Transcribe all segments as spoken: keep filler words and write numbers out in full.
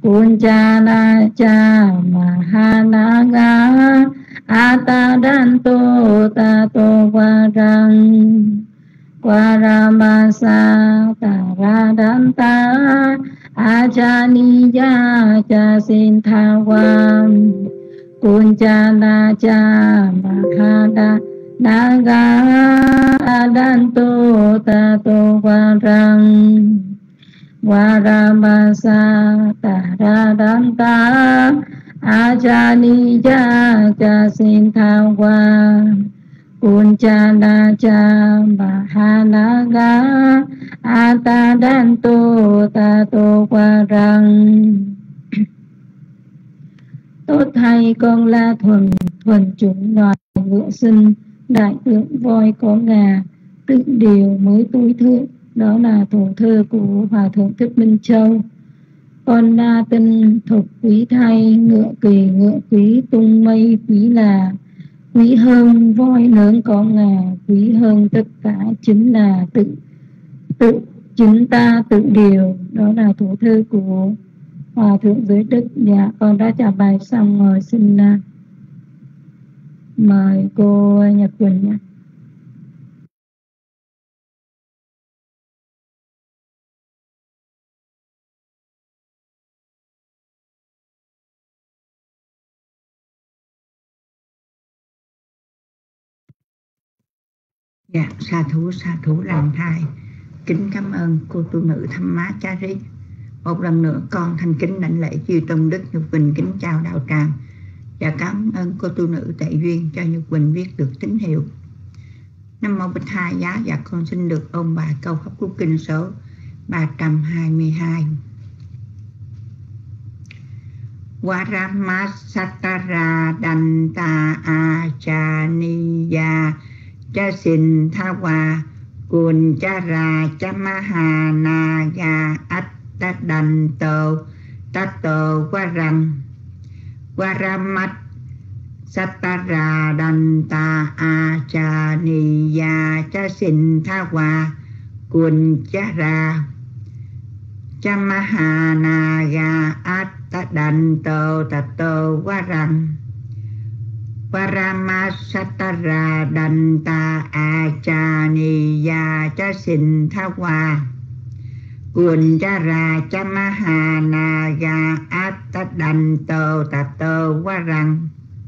Kunjana cha mahanaga atadanto tato varang Varamasa taradanta ajaniya cha sinthavam Kunjana cha mahada naga adanto tato varang Varamasa taradanta ajaniya cha sinthavam Kunjana cha mahanaga atadanto tato varang. Tốt thay con la thuần thuần chủng loài ngựa sinh, đại tượng voi có ngà, tự điều mới tối thượng. Đó là thổ thơ của Hòa Thượng Thích Minh Châu. Con la tinh thục quý thay, ngựa kỳ ngựa quý tung mây quý là. Quý hơn voi lớn có ngà, quý hơn tất cả chính là tự tự chính ta tự điều. Đó là thủ thư của Hòa Thượng Giới Đức. Dạ, con đã trả bài xong rồi, xin uh, mời cô Nhật Quỳnh nhé. Dạ, sa thú sa thú lành thai. Kính cảm ơn cô tu nữ Tham Má Chá Rí. Một lần nữa con thành kính đảnh lễ chư tôn đức. Nhật Quỳnh kính chào đạo tràng và cảm ơn cô tu nữ Tệ Duyên cho Nhật Quỳnh viết được tín hiệu. Nam mô Bích Hai Giá. Và con xin được ôn bài câu pháp cú kinh số ba trăm hai mươi hai. Varamasattara danta achaniya cha sin thawa kunchara cha mahanaga attadanto tato varang varamat sattara danta achaniya cha sin thawa kunchara cha mahanaga attadanto tato varang Varamasattara danta achaniya cha sin thawa kunjara cha mahanaga attadanto tato varang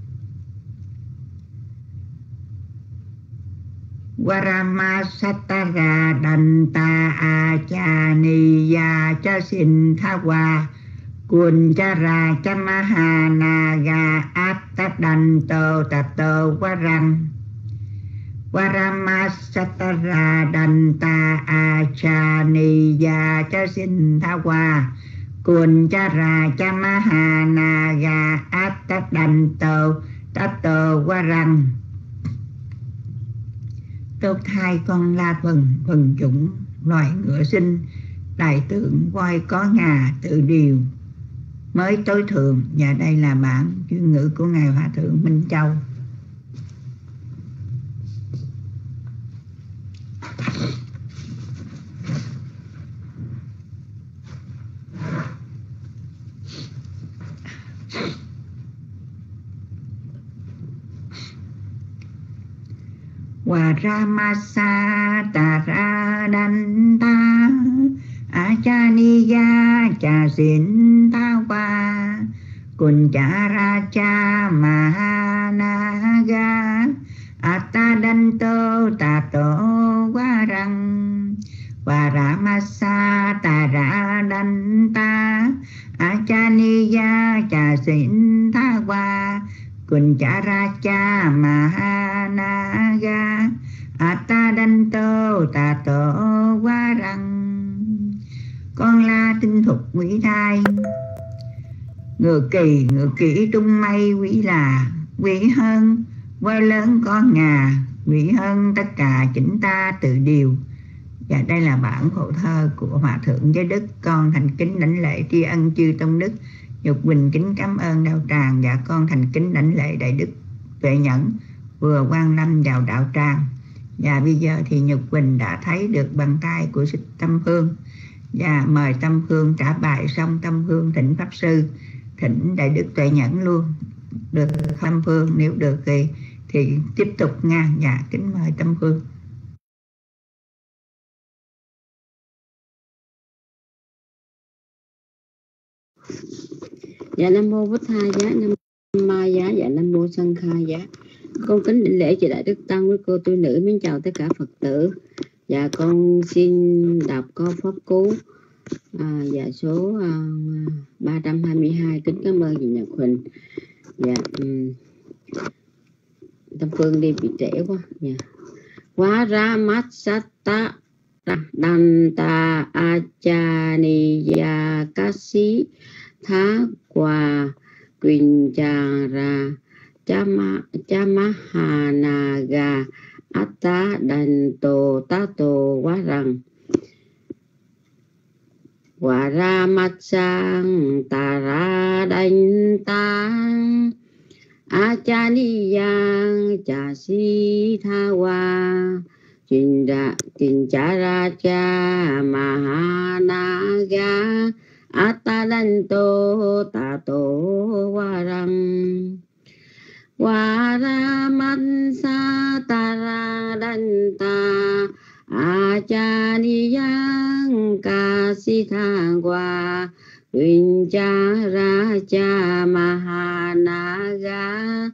Varamasattara danta achaniya cha sin thawa Kunjara cha mahanaga attadanto tato varang Varamasattara danta achaniya cha sin thawa Kunjara cha mahanaga attadanto tato varang. Tốt thay con la thuần thuần chủng loài ngựa sinh, đại tượng voi có ngà tự điều mới tối thượng. Và đây là bản chuyên ngữ của Ngài Hòa Thượng Minh Châu. Varamasattara danta achaniya cha sin thawa kunjara cha mahanaga attadanto tato varang Varamasattara danta achaniya cha sin thawa kunjara cha mahanaga attadanto tato varang. Con la tinh thục quý thai, ngựa kỳ ngựa kỹ tung mây quý là, quý hơn voi lớn có ngà, quý hơn tất cả chính ta tự điều. Và đây là bản khổ thơ của Hòa Thượng Giới Đức. Con thành kính đảnh lễ tri ân chư tôn đức. Nhật Quỳnh kính cảm ơn đạo tràng. Và con thành kính đảnh lễ đại đức Tuệ Nhẫn vừa quan lâm vào đạo tràng. Và bây giờ thì Nhật Quỳnh đã thấy được bàn tay của Xích Tâm Phương. Dạ, mời Tâm Phương trả bài xong Tâm Phương thỉnh Pháp Sư, thỉnh Đại Đức Tuệ Nhẫn luôn. Được Tâm Phương, nếu được thì thì tiếp tục nha. Dạ, kính mời Tâm Phương. Dạ Nam Mô Bích Tha Giá, Nam Mô Ma Giá, dạ Nam Mô Sanh Kha Giá. Con kính đảnh lễ chị Đại Đức Tăng với cô tu nữ, mến chào tất cả Phật tử. Dạ con xin đọc câu pháp cú à, dạ số à, ba trăm hai mươi hai. Kính cảm ơn chị Nhật Huỳnh. Dạ um, Tâm Phương đi bị trễ quá. Dạ. Quá ra mắt sát ta Danta Achaniya Kasi Tha Qua Quinchara Chama Chamahanaga Atta Danto Tato Quá rằng Quả ra mắt sang tà ra đánh tăng Achaniyang cha si tha wa Chinda Chinchara cha Mahanaga Atadanto Tato Warang Waramansa Tara Danta Achaniyang Kasithangwa Vinchara cha Mahanaga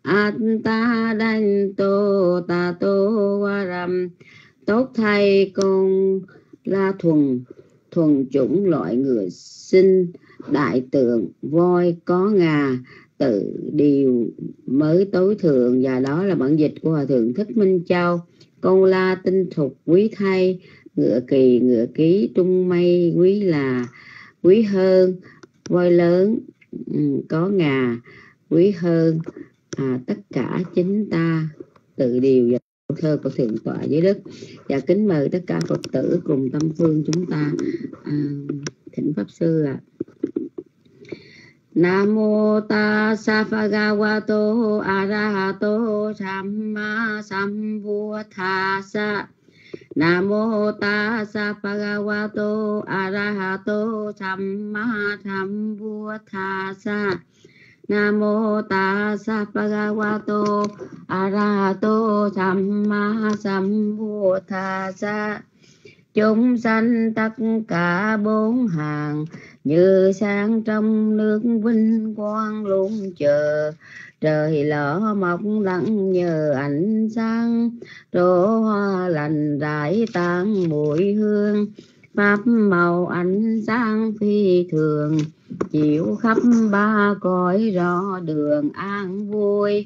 Atadanto Tato Waram. Tốt thay con La Thuần, thuần chủng loại người sinh, đại tượng voi có ngà, tự điều mới tối thượng. Và đó là bản dịch của Hòa Thượng Thích Minh Châu. Con la tinh thục quý thay, ngựa kỳ ngựa ký trung mây quý là quý hơn, voi lớn có ngà quý hơn à, tất cả chính ta tự điều. Và thơ của Thượng tọa dưới đất. Và kính mời tất cả Phật tử cùng Tâm Phương chúng ta à, thỉnh Pháp Sư ạ. À. Nam mô tassa bhagavato arahato samma sambuddhassa. Nam mô tassa bhagavato arahato samma sambuddhassa. Nam mô tassa bhagavato arahato samma sambuddhassa. Chúng sanh tất cả bốn hàng như sáng trong nước vinh quang luôn chờ. Trời lỡ mọc lặng nhờ ánh sáng, trổ hoa lành rải tán mùi hương. Pháp màu ánh sáng phi thường, chiếu khắp ba cõi rõ đường an vui.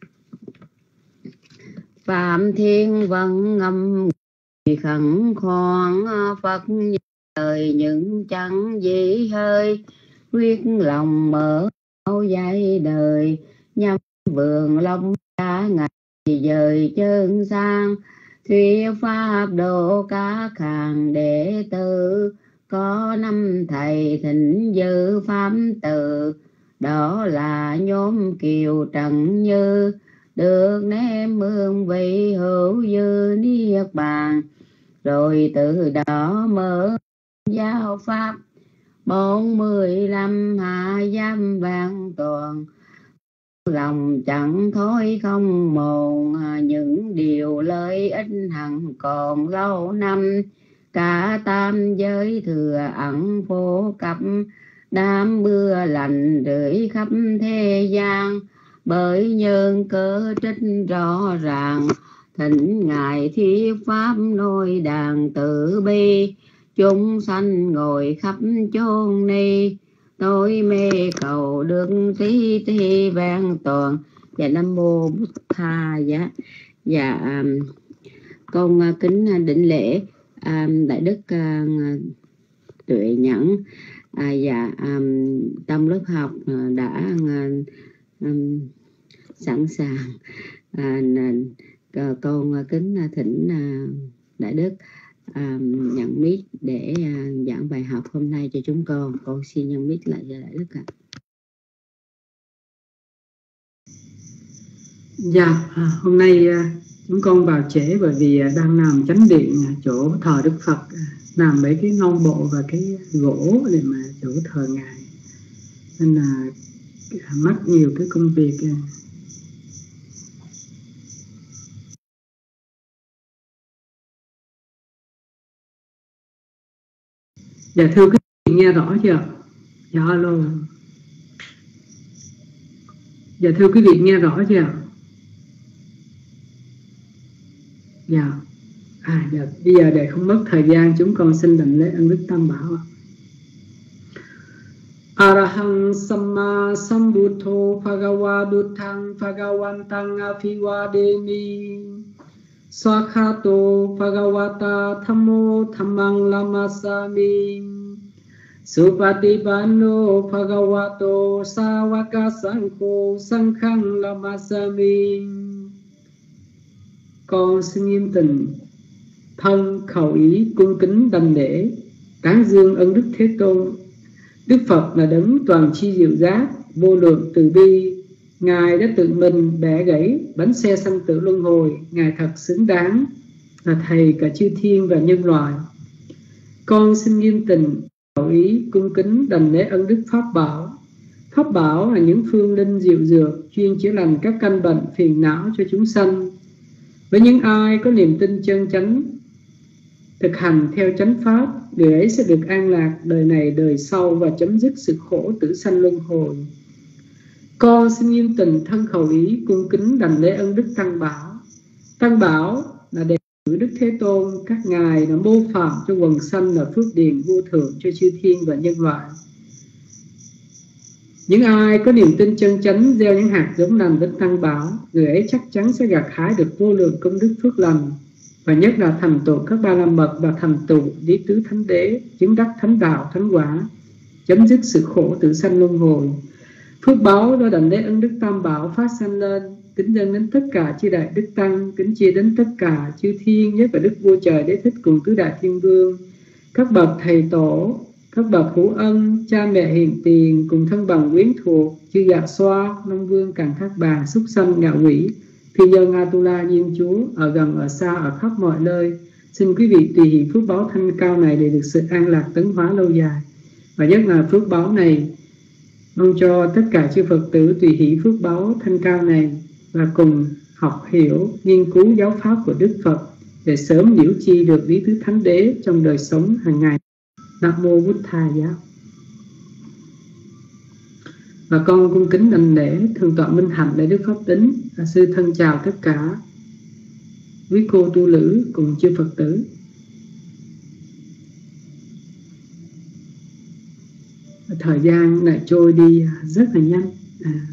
Phạm thiên vẫn ngâm khẩn khoan Phật đời những chẳng dĩ hơi. Quyết lòng mở áo dây đời, nhắm vườn long cả ngày dời chân sang. Thuyết pháp độ các hàng đệ tử, có năm thầy thỉnh dự pháp từ. Đó là nhóm Kiều Trần Như, được ném hương vị hữu dư niết bàn. Rồi từ đó mở giáo pháp bốn mươi lăm hạ giam vạn toàn. Lòng chẳng thối không mồn, những điều lợi ích hằng còn lâu năm. Cả tam giới thừa ẩn phổ cập, đám mưa lành rưỡi khắp thế gian. Bởi nhân cơ trích rõ ràng, thỉnh ngài thuyết pháp nôi đàn tử bi. Chúng sanh ngồi khắp chốn ni, tôi mê cầu được tí tí vẹn toàn. Và Nam Mô Bụt Tha Giá. Dạ con kính đảnh lễ Đại Đức Tuệ Nhẫn. À, dạ trong lớp học đã um, sẵn sàng. À, con kính thỉnh Đại Đức à, nhận mic để à, giảng bài học hôm nay cho chúng con. Con xin nhận mic lại cho Đại Đức ạ. Dạ, à, hôm nay Chúng con vào trễ bởi vì đang làm chánh điện chỗ thờ Đức Phật, làm mấy cái non bộ và cái gỗ để mà chỗ thờ Ngài, nên là mất nhiều cái công việc. Dạ thưa quý vị nghe rõ chưa? Dạ alo. Dạ thưa quý vị nghe rõ chưa? Dạ. À dạ, bây giờ để không mất thời gian, chúng con xin đảnh lễ ân đức Tam Bảo. Arahang Samma Sambuddho Bhagava Buddhang Bhagavantang Aภิvādēmi Swakhato Bhagavata Thammo Dhammang Namasami Supatipanno Bhagavato Sāvaka Saṅkho Saṅghang Namasami. Con xin nghiêm tình thân khẩu ý cung kính đảnh lễ tán dương ân đức Thế Tôn. Đức Phật là đấng toàn chi diệu giác, vô lượng từ bi. Ngài đã tự mình bẻ gãy bánh xe sanh tử luân hồi. Ngài thật xứng đáng là thầy cả chư thiên và nhân loại. Con xin nghiêm tình khẩu ý cung kính đảnh lễ ân đức Pháp Bảo. Pháp Bảo là những phương linh diệu dược chuyên chữa lành các căn bệnh phiền não cho chúng sanh. Với những ai có niềm tin chân chánh, thực hành theo chánh pháp, người ấy sẽ được an lạc đời này đời sau và chấm dứt sự khổ tử sanh luân hồi. Con xin nghiêm tình thân khẩu ý cung kính đảnh lễ ân đức Tăng Bảo. Tăng Bảo là đệ tử Đức Thế Tôn, các ngài đã mô phạm cho quần sanh là phước điền vô thượng cho chư thiên và nhân loại. Những ai có niềm tin chân chánh gieo những hạt giống lành đến Tăng Bảo, người ấy chắc chắn sẽ gặt hái được vô lượng công đức phước lành, và nhất là thành tựu các ba la mật và thành tựu lý tứ thánh đế, chứng đắc thánh đạo thánh quả, chấm dứt sự khổ tử sanh luân hồi. Phước báo do đảnh lễ ân đức Tam Bảo phát sanh lên, kính dâng đến tất cả chư đại đức tăng, kính chia đến tất cả chư thiên, nhất là Đức Vua Trời Đế Thích cùng tứ đại thiên vương, các bậc thầy tổ, các bậc hữu ân, cha mẹ hiền tiền cùng thân bằng quyến thuộc, chư Dạ Xoa, Long Vương, Càn Thác Bà, Súc Sanh, Ngạ Quỷ, Phi Nhân, Atula, Diêm Chúa, ở gần ở xa, ở khắp mọi nơi. Xin quý vị tùy hỷ phước báo thanh cao này để được sự an lạc tấn hóa lâu dài. Và nhất là phước báo này, mong cho tất cả chư Phật tử tùy hỷ phước báo thanh cao này và cùng học hiểu, nghiên cứu giáo pháp của Đức Phật để sớm liễu chi được lý tứ thánh đế trong đời sống hàng ngày. Nam mô Bụt Thầy Giáo. Và con cung kính đảnh lễ Thượng tọa Minh Hạnh Đại Đức Pháp Tính. Sư thân chào tất cả quý cô tu nữ cùng chư Phật tử. Thời gian lại trôi đi rất là nhanh. À,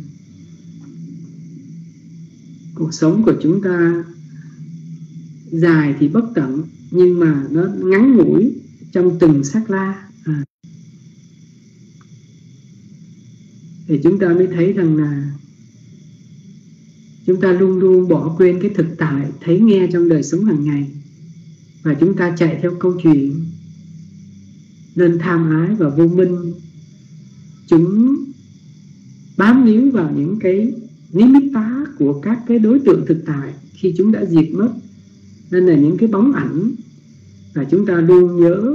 cuộc sống của chúng ta dài thì bất tận, nhưng mà nó ngắn ngủi trong từng sát la. À, thì chúng ta mới thấy rằng là chúng ta luôn luôn bỏ quên cái thực tại thấy nghe trong đời sống hàng ngày, và chúng ta chạy theo câu chuyện nên tham ái và vô minh. Chúng bám níu vào những cái nimitta của các cái đối tượng thực tại khi chúng đã diệt mất, nên là những cái bóng ảnh và chúng ta luôn nhớ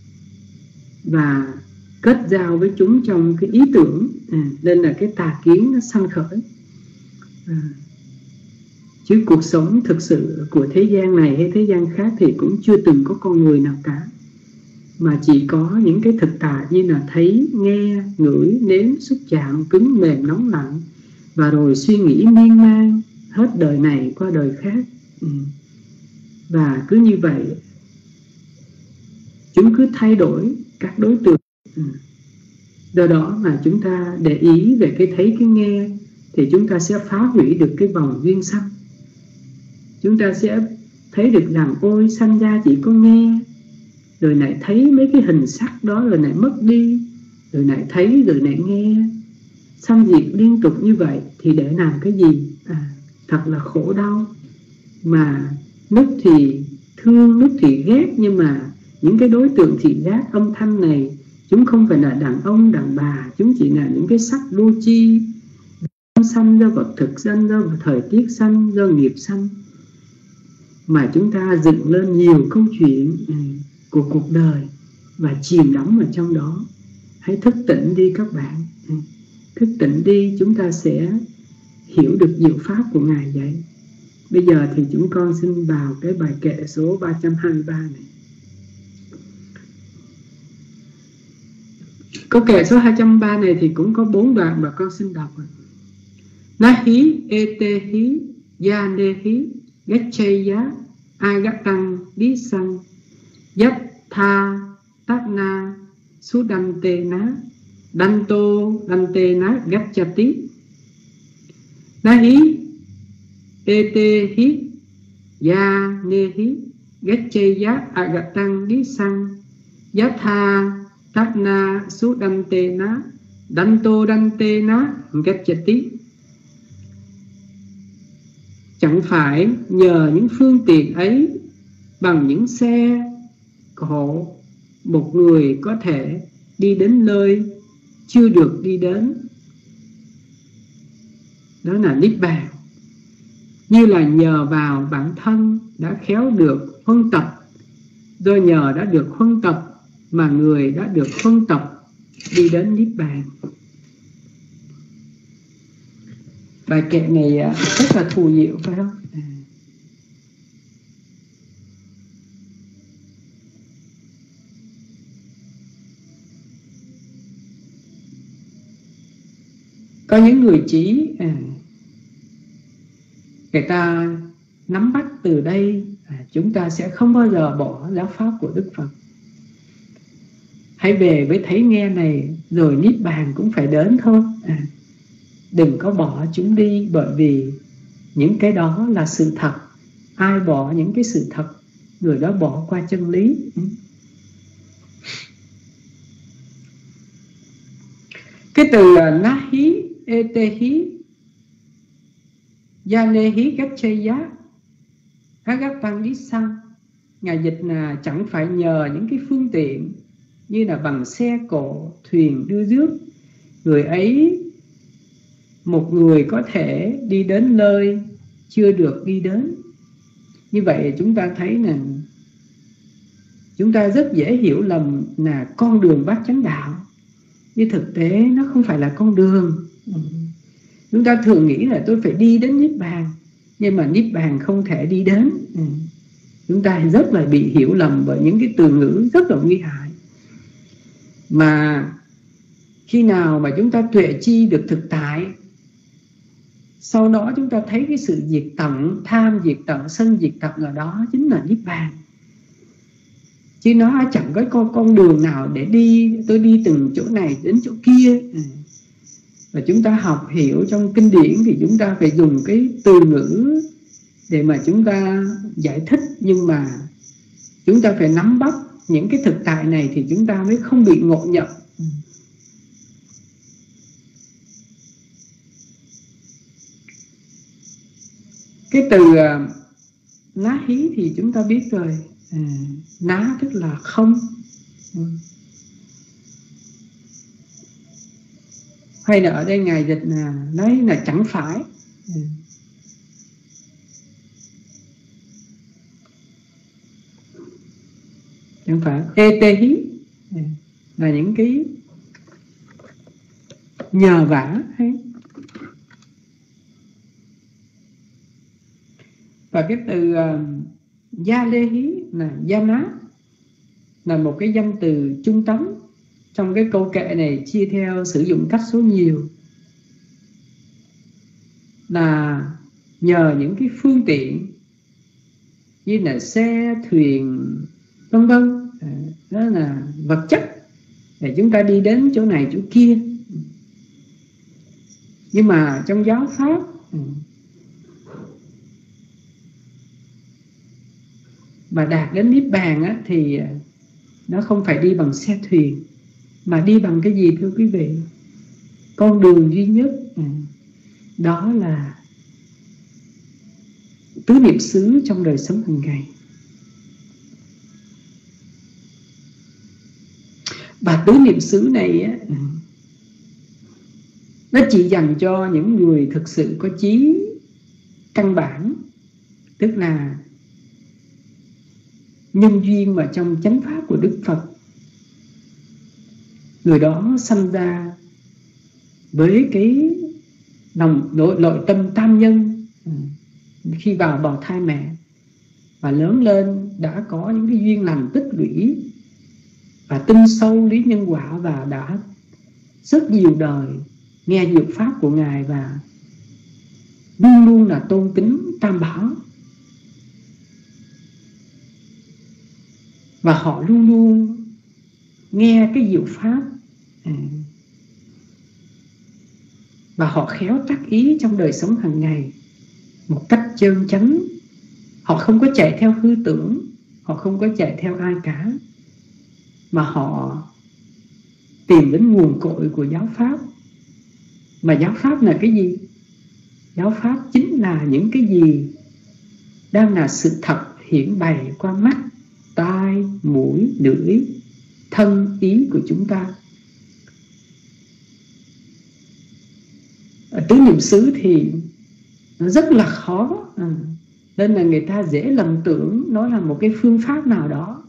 và kết giao với chúng trong cái ý tưởng. À, nên là cái tà kiến nó sanh khởi. À, chứ cuộc sống thực sự của thế gian này hay thế gian khác thì cũng chưa từng có con người nào cả, mà chỉ có những cái thực tại như là thấy, nghe, ngửi, nếm, xúc chạm, cứng, mềm, nóng, lạnh, và rồi suy nghĩ miên man hết đời này qua đời khác. Ừ. Và cứ như vậy chúng cứ thay đổi các đối tượng. Ừ. Do đó mà chúng ta để ý về cái thấy, cái nghe, thì chúng ta sẽ phá hủy được cái vòng duyên sanh. Chúng ta sẽ thấy được rằng ôi sanh ra chỉ có nghe, rồi lại thấy mấy cái hình sắc đó rồi lại mất đi, rồi lại thấy rồi lại nghe, sanh diệt liên tục như vậy thì để làm cái gì? À, thật là khổ đau. Mà lúc thì thương, lúc thì ghét, nhưng mà những cái đối tượng thị giác âm thanh này, chúng không phải là đàn ông, đàn bà, chúng chỉ là những cái sắc vô tri, sanh do vật thực sanh, do thời tiết sanh, do nghiệp sanh. mà chúng ta dựng lên nhiều câu chuyện của cuộc đời và chìm đắm vào trong đó. Hãy thức tỉnh đi các bạn. Thức tỉnh đi, chúng ta sẽ hiểu được diệu pháp của Ngài vậy. Bây giờ thì chúng con xin vào cái bài kệ số ba trăm hai mươi ba này. Câu kệ số hai trăm ba này thì cũng có bốn đoạn mà con xin đọc. Nahi etehi yanehi gacchaya agatang disang yattha tatna sudantena danto dantena gacchati. Nahi etehi yanehi gacchaya agatang disang yattha tatna sudantena danto dantena gacchati. Chẳng phải nhờ những phương tiện ấy, bằng những xe cộ, một người có thể đi đến nơi chưa được đi đến, đó là Niết Bàn. Như là nhờ vào bản thân đã khéo được huân tập, do nhờ đã được huân tập mà người đã được huân tập đi đến Niết Bàn. Bài kệ này rất là thù diệu phải không? À. Có những người chỉ à, người ta nắm bắt từ đây, à, chúng ta sẽ không bao giờ bỏ giáo pháp của Đức Phật. Hãy về với thấy nghe này, rồi Niết Bàn cũng phải đến thôi. À. Đừng có bỏ chúng đi, bởi vì những cái đó là sự thật. Ai bỏ những cái sự thật, người đó bỏ qua chân lý. Cái từ Nahi etehi yanehi gacchaya agatang disang, Ngài dịch là chẳng phải nhờ những cái phương tiện như là bằng xe cộ, thuyền đưa rước, người ấy một người có thể đi đến nơi chưa được đi đến. Như vậy chúng ta thấy là chúng ta rất dễ hiểu lầm là con đường bát chánh đạo, nhưng thực tế nó không phải là con đường. Chúng ta thường nghĩ là tôi phải đi đến Niết Bàn, nhưng mà Niết Bàn không thể đi đến. Chúng ta rất là bị hiểu lầm bởi những cái từ ngữ rất là nguy hại. Mà khi nào mà chúng ta tuệ chi được thực tại, sau đó chúng ta thấy cái sự diệt tận, tham diệt tận, sân diệt tận, ở đó chính là Niết Bàn. Chứ nó chẳng có con, con đường nào để đi, tôi đi từng chỗ này đến chỗ kia. Và chúng ta học hiểu trong kinh điển thì chúng ta phải dùng cái từ ngữ để mà chúng ta giải thích. Nhưng mà chúng ta phải nắm bắt những cái thực tại này thì chúng ta mới không bị ngộ nhập. Cái từ uh, ná hí thì chúng ta biết rồi. À, ná tức là không. Ừ. Hay là ở đây Ngài dịch là nói là chẳng phải. Ừ. Chẳng phải. E tê hí là những cái nhờ vả hay. Và cái từ uh, gia lê hí là gia ná, là một cái danh từ trung tánh. Trong cái câu kệ này chia theo sử dụng cách số nhiều, là nhờ những cái phương tiện như là xe, thuyền, vân vân, đó là vật chất để chúng ta đi đến chỗ này chỗ kia. Nhưng mà trong giáo pháp mà đạt đến Niết Bàn á, thì nó không phải đi bằng xe thuyền, mà đi bằng cái gì thưa quý vị? Con đường duy nhất đó là tứ niệm xứ trong đời sống hàng ngày. Và tứ niệm xứ này á, nó chỉ dành cho những người thực sự có chí căn bản, tức là nhân duyên mà trong chánh pháp của Đức Phật, người đó sanh ra với cái lòng nội, nội tâm tam nhân. Khi vào bào thai mẹ và lớn lên đã có những cái duyên lành tích lũy và tin sâu lý nhân quả, và đã rất nhiều đời nghe diệu pháp của Ngài và luôn luôn là tôn kính Tam Bảo. Và họ luôn luôn nghe cái diệu pháp, và họ khéo tác ý trong đời sống hàng ngày một cách chân chánh. Họ không có chạy theo hư tưởng, họ không có chạy theo ai cả, mà họ tìm đến nguồn cội của giáo pháp. Mà giáo pháp là cái gì? Giáo pháp chính là những cái gì đang là sự thật hiển bày qua mắt, tai, mũi, lưỡi, thân, ý của chúng ta. Ở tứ niệm xứ thì nó rất là khó, à, nên là người ta dễ lầm tưởng nó là một cái phương pháp nào đó.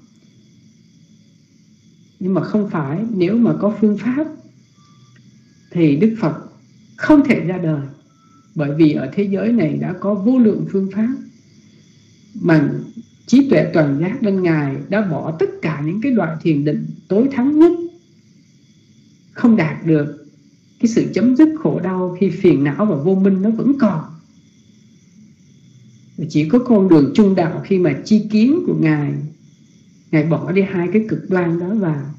Nhưng mà không phải. Nếu mà có phương pháp thì Đức Phật không thể ra đời, bởi vì ở thế giới này đã có vô lượng phương pháp mà trí tuệ toàn giác bên Ngài đã bỏ tất cả những cái loại thiền định tối thắng nhất, không đạt được cái sự chấm dứt khổ đau khi phiền não và vô minh nó vẫn còn. Chỉ có con đường trung đạo khi mà chi kiến của Ngài, Ngài bỏ đi hai cái cực đoan đó, và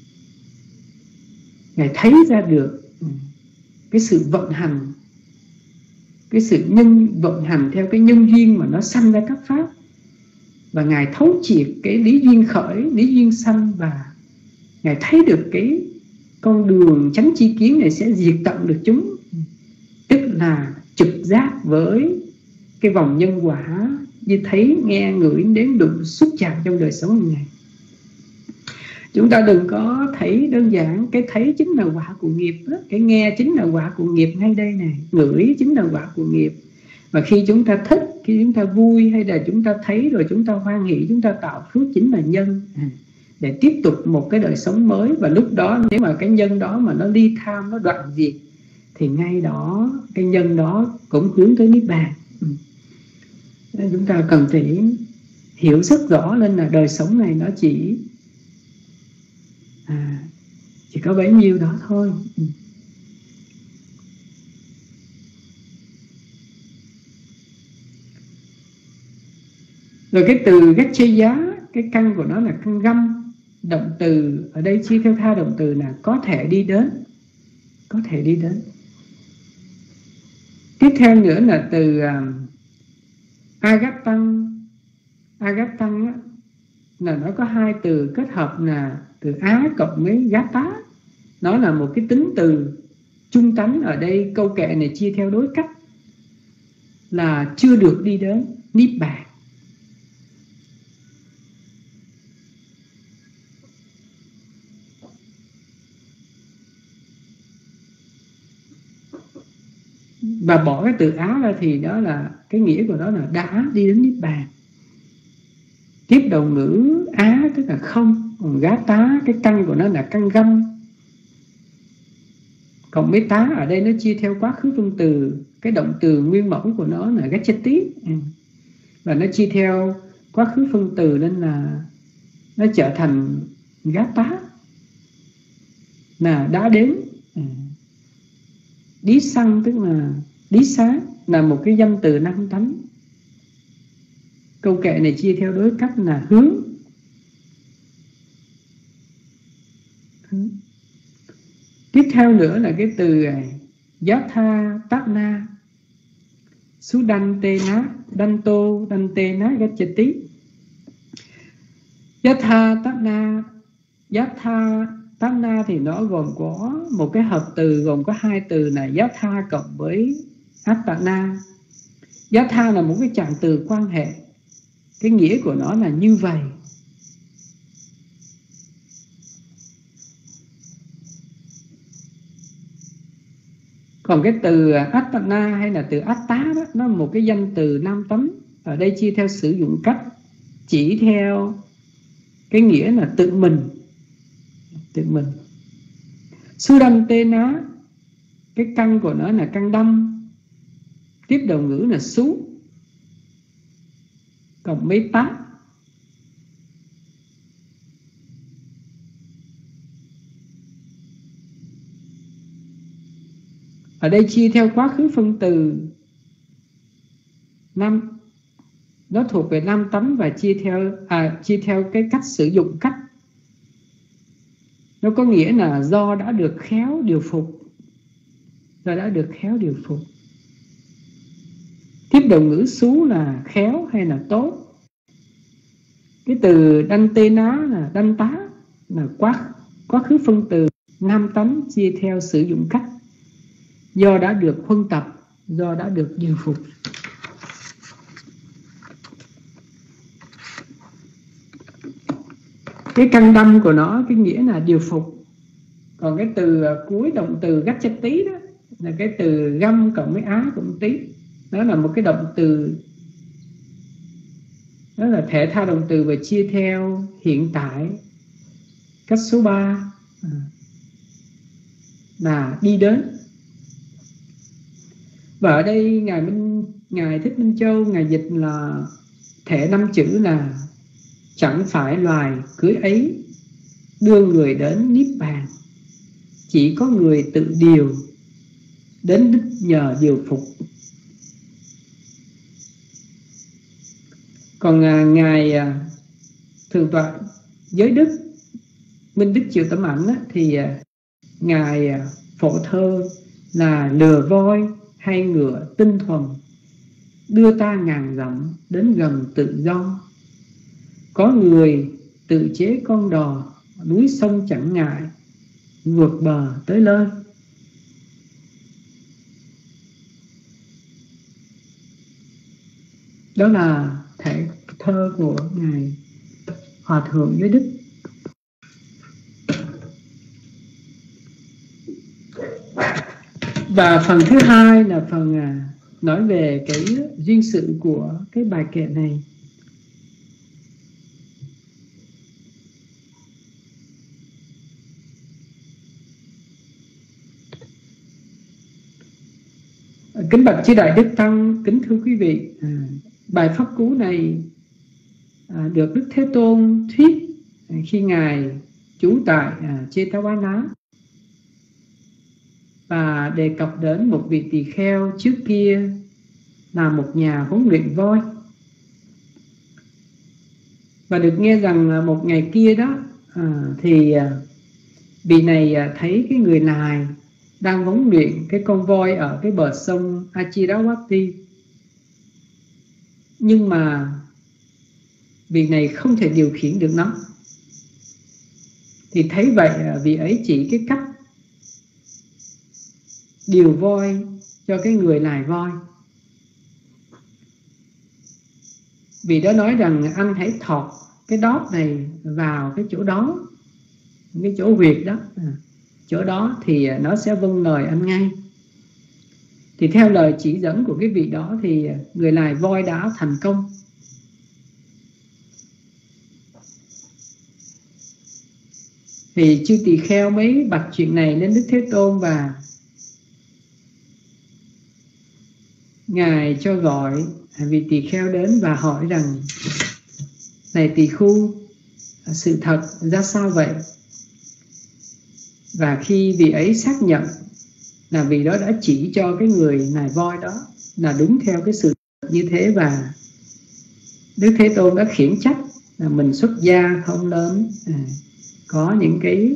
Ngài thấy ra được cái sự vận hành, cái sự nhân vận hành theo cái nhân duyên mà nó sanh ra các pháp. Và Ngài thấu triệt cái lý duyên khởi, lý duyên sanh, và Ngài thấy được cái con đường chánh chi kiến này sẽ diệt tận được chúng. Tức là trực giác với cái vòng nhân quả như thấy, nghe, ngửi, nếm, đụng, xúc chạm trong đời sống hàng ngày. Chúng ta đừng có thấy đơn giản cái thấy chính là quả của nghiệp đó. Cái nghe chính là quả của nghiệp ngay đây này. Ngửi chính là quả của nghiệp. Và khi chúng ta thích, khi chúng ta vui, hay là chúng ta thấy rồi chúng ta hoan hỷ, chúng ta tạo phước chính là nhân, à, để tiếp tục một cái đời sống mới. Và lúc đó nếu mà cái nhân đó mà nó ly tham, nó đoạn diệt, thì ngay đó cái nhân đó cũng hướng tới Niết Bàn. ừ. Nên chúng ta cần phải hiểu rất rõ lên là đời sống này nó chỉ à, chỉ có bấy nhiêu đó thôi. ừ. Rồi cái từ gách chê giá, cái căn của nó là căn găm. Động từ ở đây chia theo tha động từ là có thể đi đến, có thể đi đến. Tiếp theo nữa là từ uh, agatang. Agatang á, là nó có hai từ kết hợp là từ á cộng với gata. Nó là một cái tính từ trung tánh. Ở đây câu kệ này chia theo đối cách là chưa được đi đến Niết Bàn. Và bỏ cái từ á ra thì đó là cái nghĩa của nó là đã đi đến Niết Bàn. Tiếp đầu ngữ á tức là không, còn gá tá cái căn của nó là căn găm. Còn mấy tá ở đây nó chia theo quá khứ phân từ. Cái động từ nguyên mẫu của nó là gachati, và nó chia theo quá khứ phân từ nên là nó trở thành gá tá, là đã đến. Đi xăng tức là đi xá, là một cái danh từ năm tánh. Câu kệ này chia theo đối cách là hướng. hướng. Tiếp theo nữa là cái từ Yatha Tatna Sudantena Danto Dantena Gachati. Yatha Tatna Yatha Tatna thì nó gồm có một cái hợp từ, gồm có hai từ là Yatha cộng với Atana. Yatha là một cái trạng từ quan hệ. Cái nghĩa của nó là như vậy. Còn cái từ Atana hay là từ Atta đó, nó là một cái danh từ nam tánh. Ở đây chia theo sử dụng cách, chỉ theo cái nghĩa là tự mình, tự mình. Surantena, cái căn của nó là căn đâm, tiếp đầu ngữ là xú, còn mấy tá. Ở đây chia theo quá khứ phân từ năm, nó thuộc về năm tánh và chia theo à, chia theo cái cách sử dụng cách. Nó có nghĩa là do đã được khéo điều phục, do đã được khéo điều phục. Tiếp đầu ngữ xú là khéo hay là tốt. Cái từ đanh tê ná là đanh tá, là quá quá khứ phân từ nam tánh chia theo sử dụng cách, do đã được huân tập, do đã được điều phục. Cái căn đâm của nó cái nghĩa là điều phục. Còn cái từ cuối động từ gách chất tí đó là cái từ găm cộng với á cộng tí, nó là một cái động từ, đó là thể thao động từ và chia theo hiện tại cách số ba là đi đến. Và ở đây ngài Minh ngài Thích Minh Châu ngài dịch là thể năm chữ là chẳng phải loài cưới ấy đưa người đến niết bàn, chỉ có người tự điều đến đích nhờ điều phục. Còn à, ngài à, Thượng tọa Giới Đức Minh Đức Triệu Tấm Ảnh á, thì à, ngài à, phổ thơ là lừa voi hay ngựa tinh thuần, đưa ta ngàn dặm đến gần tự do. Có người tự chế con đò, núi sông chẳng ngại, vượt bờ tới nơi. Đó là thể thơ của ngài Hòa thượng Giới Đức. Và phần thứ hai là phần à, nói về cái duyên sự của cái bài kệ này. Kính bạch chư Đại Đức Tăng, kính thưa quý vị, à, bài pháp cú này à, được Đức Thế Tôn thuyết à, khi ngài trú tại à, Jetavana, và đề cập đến một vị tỳ kheo trước kia là một nhà huấn luyện voi. Và được nghe rằng là một ngày kia đó à, thì à, vị này à, thấy cái người nài đang huấn luyện cái con voi ở cái bờ sông Achirawati, nhưng mà vị này không thể điều khiển được nó. Thì thấy vậy vị ấy chỉ cái cách điều voi cho cái người nài voi. Vì đó nói rằng anh hãy thọt cái đót này vào cái chỗ đó, cái chỗ huyệt đó, chỗ đó thì nó sẽ vâng lời anh ngay. Thì theo lời chỉ dẫn của cái vị đó thì người nài voi đã thành công. Thì chư tỳ kheo mới bạch chuyện này lên Đức Thế Tôn, và ngài cho gọi vị tỳ kheo đến và hỏi rằng: này tỳ khu, sự thật ra sao vậy? Và khi vị ấy xác nhận là vị đó đã chỉ cho cái người nài voi đó là đúng theo cái sự như thế, và Đức Thế Tôn đã khiển trách là mình xuất gia không lớn à, có những cái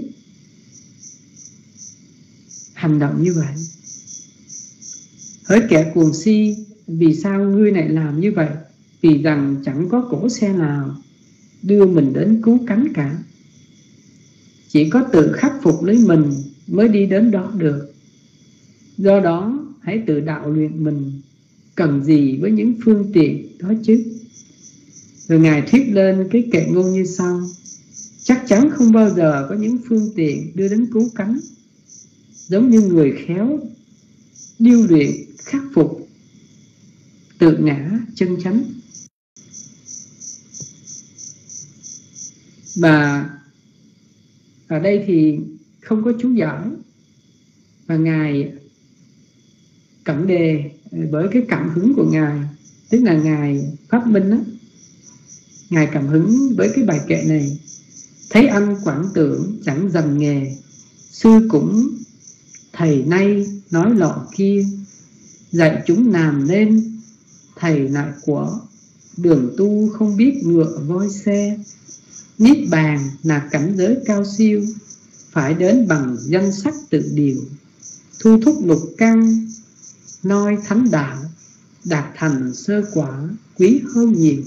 hành động như vậy. Hỡi kẻ cuồng si, vì sao ngươi lại làm như vậy? Vì rằng chẳng có cỗ xe nào đưa mình đến cứu cánh cả, chỉ có tự khắc phục lấy mình mới đi đến đó được. Do đó hãy tự đạo luyện mình, cần gì với những phương tiện đó chứ? Rồi ngài thuyết lên cái kệ ngôn như sau: chắc chắn không bao giờ có những phương tiện đưa đến cứu cánh, giống như người khéo điêu luyện khắc phục tự ngã chân chánh. Và ở đây thì không có chú giải, và Ngài cận đề bởi cái cảm hứng của Ngài, tức là Ngài phát minh đó, Ngài cảm hứng với cái bài kệ này. Thấy anh quảng tưởng chẳng dần nghề, sư cũng thầy nay nói lọ kia, dạy chúng làm nên thầy lại của đường tu không biết ngựa voi xe. Niết bàn là cảnh giới cao siêu, phải đến bằng danh sắc tự điều, thu thúc lục căn noi thánh đạo, đạt thành sơ quả quý hơn nhiều.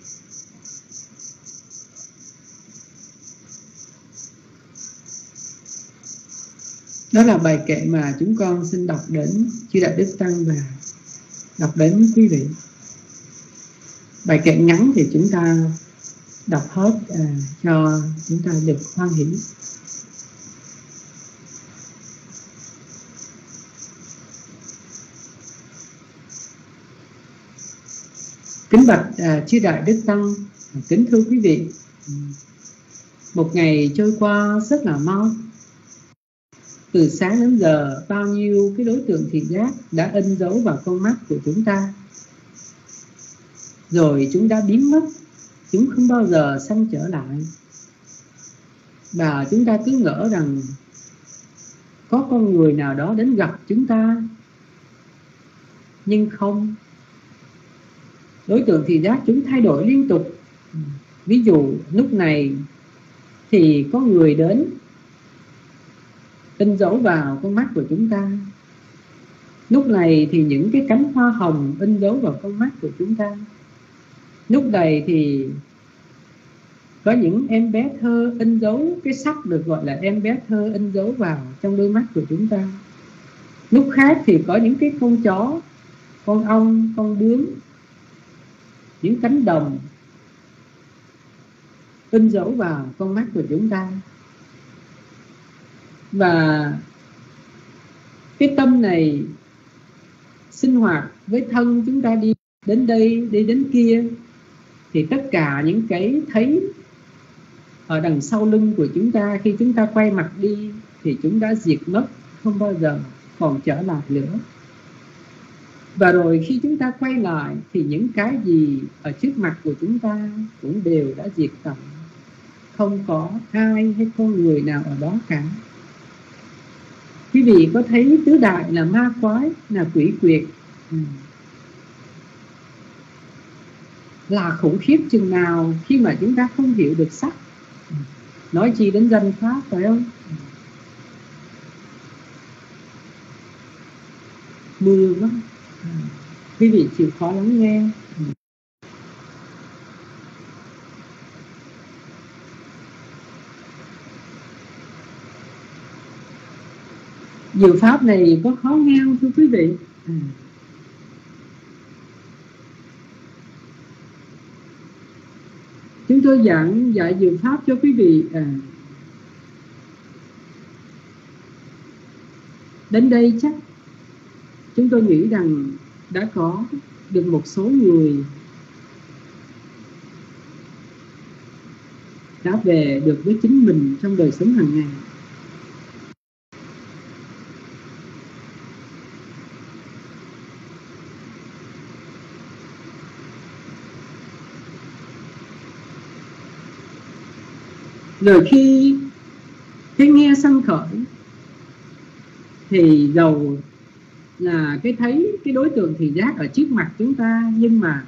Đó là bài kệ mà chúng con xin đọc đến chư Đại Đức Tăng và đọc đến quý vị. Bài kệ ngắn thì chúng ta đọc hết à, cho chúng ta được hoan hỷ. Kính bạch à, chư Đại Đức Tăng, kính thưa quý vị, một ngày trôi qua rất là mau. Từ sáng đến giờ, bao nhiêu cái đối tượng thị giác đã in dấu vào con mắt của chúng ta, rồi chúng đã biến mất, chúng không bao giờ sanh trở lại. Và chúng ta cứ ngỡ rằng có con người nào đó đến gặp chúng ta, nhưng không. Đối tượng thị giác chúng thay đổi liên tục. Ví dụ lúc này thì có người đến in dấu vào con mắt của chúng ta, lúc này thì những cái cánh hoa hồng in dấu vào con mắt của chúng ta, lúc này thì có những em bé thơ in dấu, cái sắc được gọi là em bé thơ in dấu vào trong đôi mắt của chúng ta. Lúc khác thì có những cái con chó, con ong, con bướm, những cánh đồng in dấu vào con mắt của chúng ta. Và cái tâm này sinh hoạt với thân chúng ta, đi đến đây, đi đến kia, thì tất cả những cái thấy ở đằng sau lưng của chúng ta, khi chúng ta quay mặt đi thì chúng đã diệt mất, không bao giờ còn trở lại nữa. Và rồi khi chúng ta quay lại thì những cái gì ở trước mặt của chúng ta cũng đều đã diệt tận, không có ai hay con người nào ở đó cả. Quý vị có thấy tứ đại là ma quái, là quỷ quyệt, là khủng khiếp chừng nào khi mà chúng ta không hiểu được sắc, nói chi đến danh pháp, phải không? Mưa quá, quý vị chịu khó lắng nghe. Diệu pháp này có khó nghe không thưa quý vị? À. Chúng tôi giảng dạy diệu pháp cho quý vị. À. Đến đây chắc chúng tôi nghĩ rằng đã có được một số người đã về được với chính mình trong đời sống hàng ngày. Rồi khi cái nghe sanh khởi thì dầu là cái thấy cái đối tượng thị giác ở trước mặt chúng ta, nhưng mà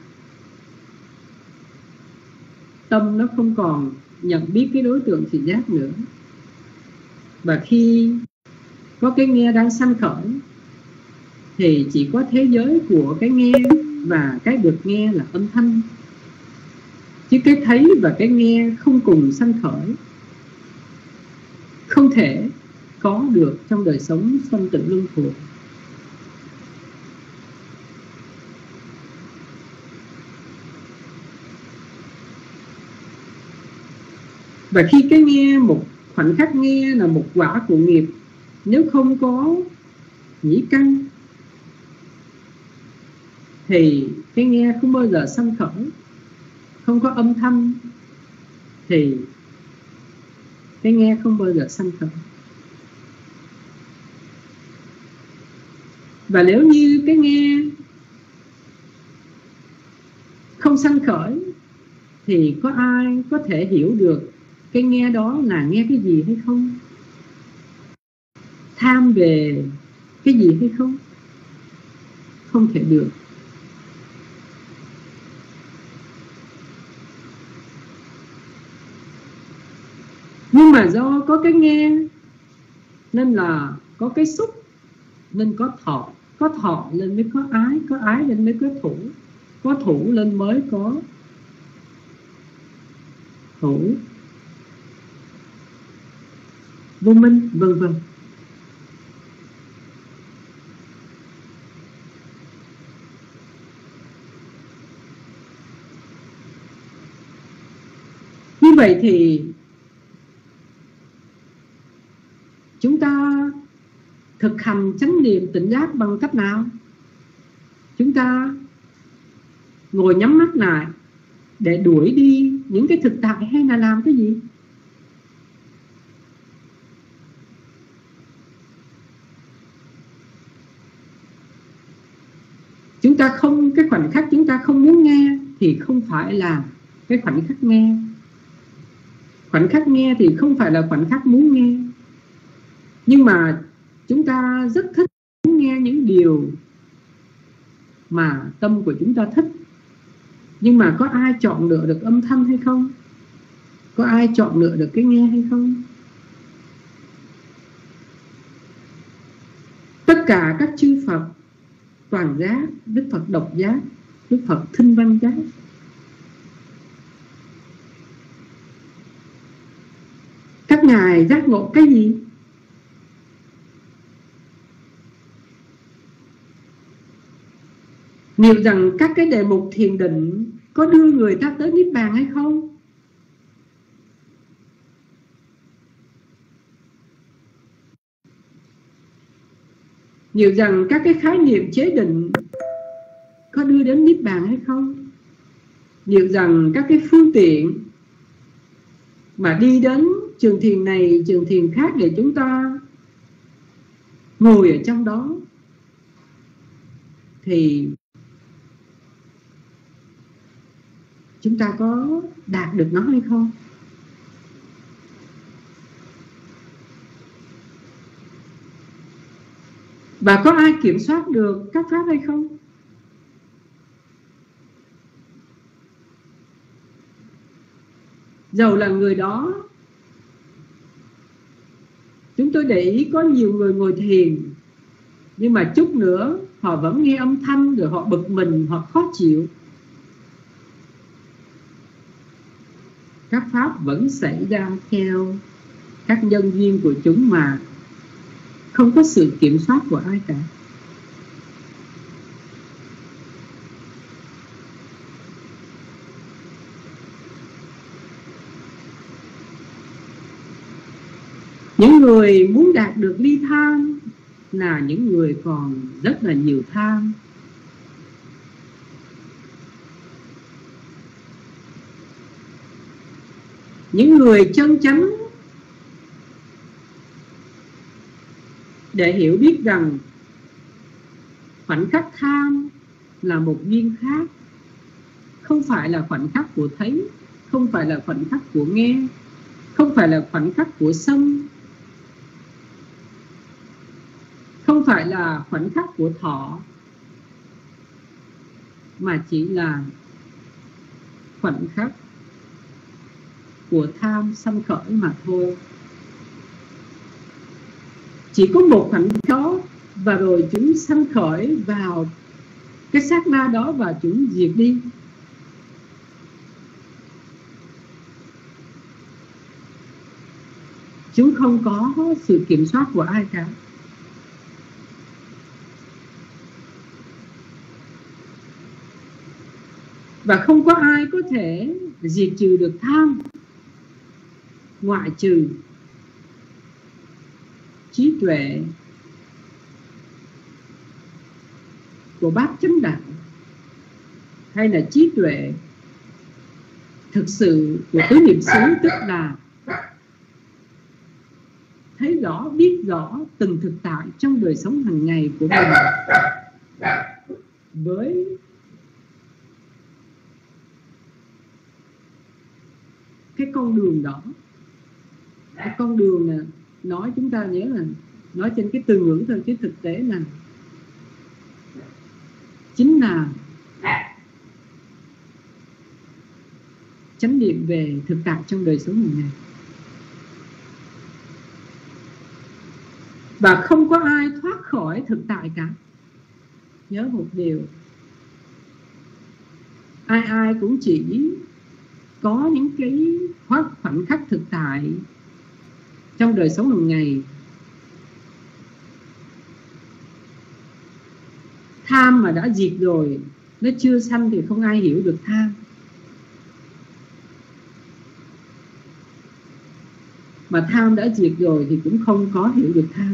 tâm nó không còn nhận biết cái đối tượng thị giác nữa. Và khi có cái nghe đang sanh khởi thì chỉ có thế giới của cái nghe và cái được nghe là âm thanh, chứ cái thấy và cái nghe không cùng sanh khởi, không thể có được trong đời sống sanh tử luân hồi. Và khi cái nghe, một khoảnh khắc nghe là một quả của nghiệp, nếu không có nhĩ căn thì cái nghe không bao giờ sanh khởi. Không có âm thanh thì cái nghe không bao giờ sanh khởi. Và nếu như cái nghe không sanh khởi thì có ai có thể hiểu được cái nghe đó là nghe cái gì hay không? Tham về cái gì hay không? Không thể được. Nhưng mà do có cái nghe nên là có cái xúc, nên có thọ. Có thọ lên mới có ái, có ái lên mới có thủ, có thủ lên mới có thủ, vô minh, vân vân. Như vậy thì chúng ta thực hành chánh niệm tỉnh giác bằng cách nào? Chúng ta ngồi nhắm mắt lại để đuổi đi những cái thực tại, hay là làm cái gì? Chúng ta không, cái khoảnh khắc chúng ta không muốn nghe thì không phải là cái khoảnh khắc nghe. Khoảnh khắc nghe thì không phải là khoảnh khắc muốn nghe. Nhưng mà chúng ta rất thích nghe những điều mà tâm của chúng ta thích. Nhưng mà có ai chọn lựa được âm thanh hay không? Có ai chọn lựa được cái nghe hay không? Tất cả các chư Phật toàn giác, Đức Phật độc giác, Đức Phật thinh văn giác, các ngài giác ngộ cái gì? Liệu rằng các cái đề mục thiền định có đưa người ta tới Niết Bàn hay không? Liệu rằng các cái khái niệm chế định có đưa đến Niết Bàn hay không? Liệu rằng các cái phương tiện mà đi đến trường thiền này, trường thiền khác để chúng ta ngồi ở trong đó thì chúng ta có đạt được nó hay không? Và có ai kiểm soát được các pháp hay không? Dầu là người đó, chúng tôi để ý có nhiều người ngồi thiền, nhưng mà chút nữa họ vẫn nghe âm thanh rồi họ bực mình, họ khó chịu. Các pháp vẫn xảy ra theo các nhân duyên của chúng mà không có sự kiểm soát của ai cả. Những người muốn đạt được ly tham là những người còn rất là nhiều tham. Những người chân chánh để hiểu biết rằng khoảnh khắc tham là một duyên khác, không phải là khoảnh khắc của thấy, không phải là khoảnh khắc của nghe, không phải là khoảnh khắc của sân, không phải là khoảnh khắc của thọ, mà chỉ là khoảnh khắc của tham sanh khởi mà thôi. Chỉ có một khoảnh khắc đó, và rồi chúng sanh khởi vào cái sát na đó và chúng diệt đi. Chúng không có sự kiểm soát của ai cả. Và không có ai có thể diệt trừ được tham, ngoại trừ trí tuệ của bát chánh đạo, hay là trí tuệ thực sự của tứ niệm xứ, tức là rõ, biết rõ từng thực tại trong đời sống hàng ngày của mình với cái con đường đó. Cái con đường là nói, chúng ta nhớ là nói trên cái từ ngữ thôi, chứ thực tế là chính là chánh niệm về thực tại trong đời sống hàng ngày. Và không có ai thoát khỏi thực tại cả. Nhớ một điều, ai ai cũng chỉ có những cái khoảnh khắc thực tại trong đời sống hàng ngày. Tham mà đã diệt rồi, nó chưa sanh thì không ai hiểu được tham. Mà tham đã diệt rồi thì cũng không có hiểu được tham.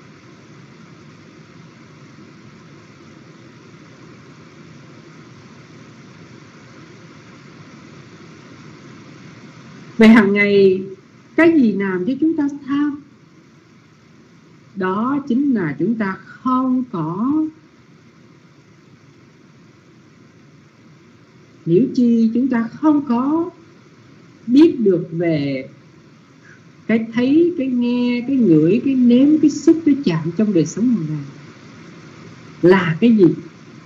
Vậy hàng ngày cái gì làm cho chúng ta tham? Đó chính là chúng ta không có hiểu chi, chúng ta không có biết được về cái thấy, cái nghe, cái ngửi, cái nếm, cái xúc, cái chạm trong đời sống hàng ngày là cái gì.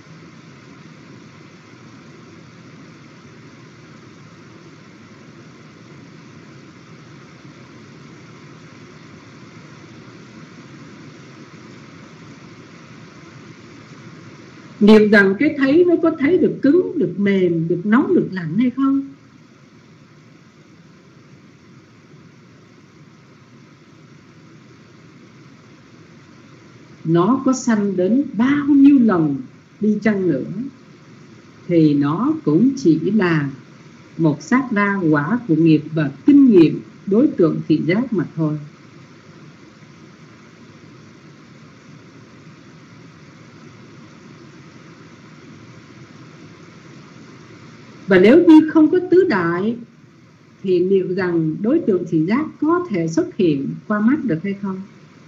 Liệu rằng cái thấy nó có thấy được cứng, được mềm, được nóng, được lạnh hay không? Nó có sanh đến bao nhiêu lần đi chăng nữa thì nó cũng chỉ là một sát na quả của nghiệp và kinh nghiệm đối tượng thị giác mà thôi. Và nếu như không có tứ đại thì liệu rằng đối tượng thị giác có thể xuất hiện qua mắt được hay không?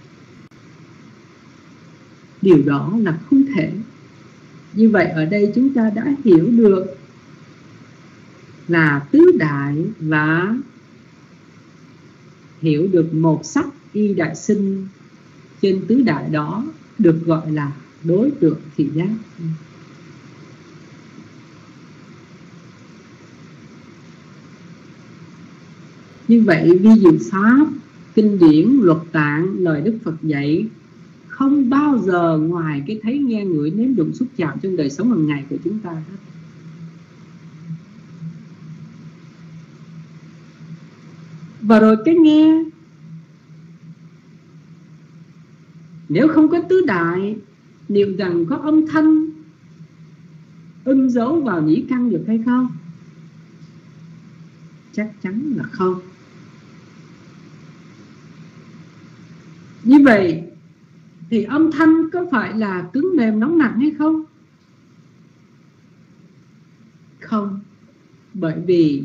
Điều đó là không thể. Như vậy ở đây chúng ta đã hiểu được là tứ đại và hiểu được một sắc y đại sinh trên tứ đại đó được gọi là đối tượng thị giác. Như vậy vi diệu pháp, kinh điển, luật tạng, lời Đức Phật dạy không bao giờ ngoài cái thấy, nghe, ngửi, nếm, đụng, xúc, chạm trong đời sống hàng ngày của chúng ta hết. Và rồi cái nghe, nếu không có tứ đại, liệu rằng có âm thanh in dấu vào nhĩ căn được hay không? Chắc chắn là không. Như vậy thì âm thanh có phải là cứng mềm nóng nặng hay không? Không. Bởi vì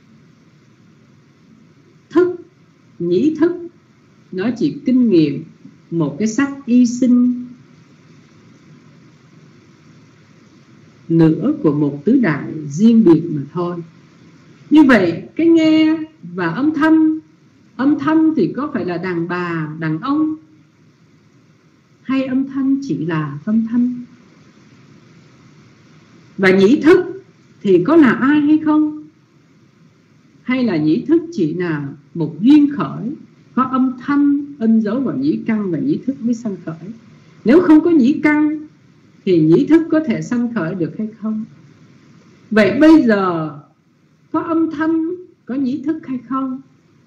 thức, nhĩ thức nó chỉ kinh nghiệm một cái sắc y sinh nửa của một tứ đại riêng biệt mà thôi. Như vậy cái nghe và âm thanh, âm thanh thì có phải là đàn bà, đàn ông, hay âm thanh chỉ là âm thanh? Và nhĩ thức thì có là ai hay không? Hay là nhĩ thức chỉ là một duyên khởi, có âm thanh in dấu vào nhĩ căn và nhĩ thức mới sanh khởi? Nếu không có nhĩ căn thì nhĩ thức có thể sanh khởi được hay không? Vậy bây giờ có âm thanh, có nhĩ thức hay không?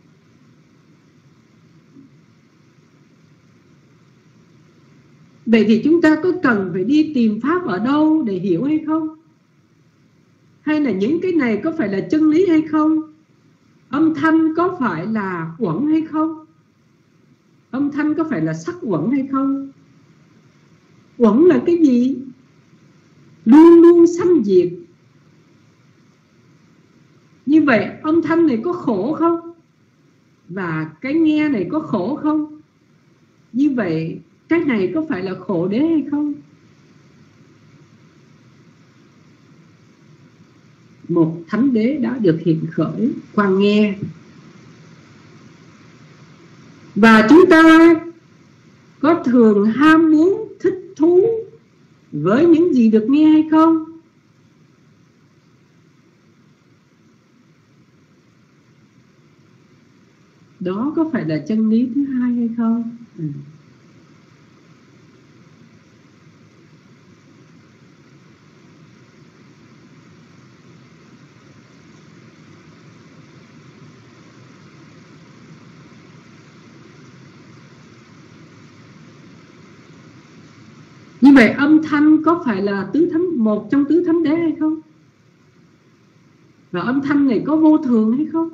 Vậy thì chúng ta có cần phải đi tìm pháp ở đâu để hiểu hay không? Hay là những cái này có phải là chân lý hay không? Âm thanh có phải là uẩn hay không? Âm thanh có phải là sắc uẩn hay không? Uẩn là cái gì? Luôn luôn sanh diệt. Như vậy âm thanh này có khổ không? Và cái nghe này có khổ không? Như vậy cái này có phải là khổ đế hay không? Một thánh đế đã được hiện khởi qua nghe. Và chúng ta có thường ham muốn thích thú với những gì được nghe hay không? Đó có phải là chân lý thứ hai hay không? Ừ. Như vậy âm thanh có phải là tứ thánh, một trong tứ thánh đế hay không? Và âm thanh này có vô thường hay không?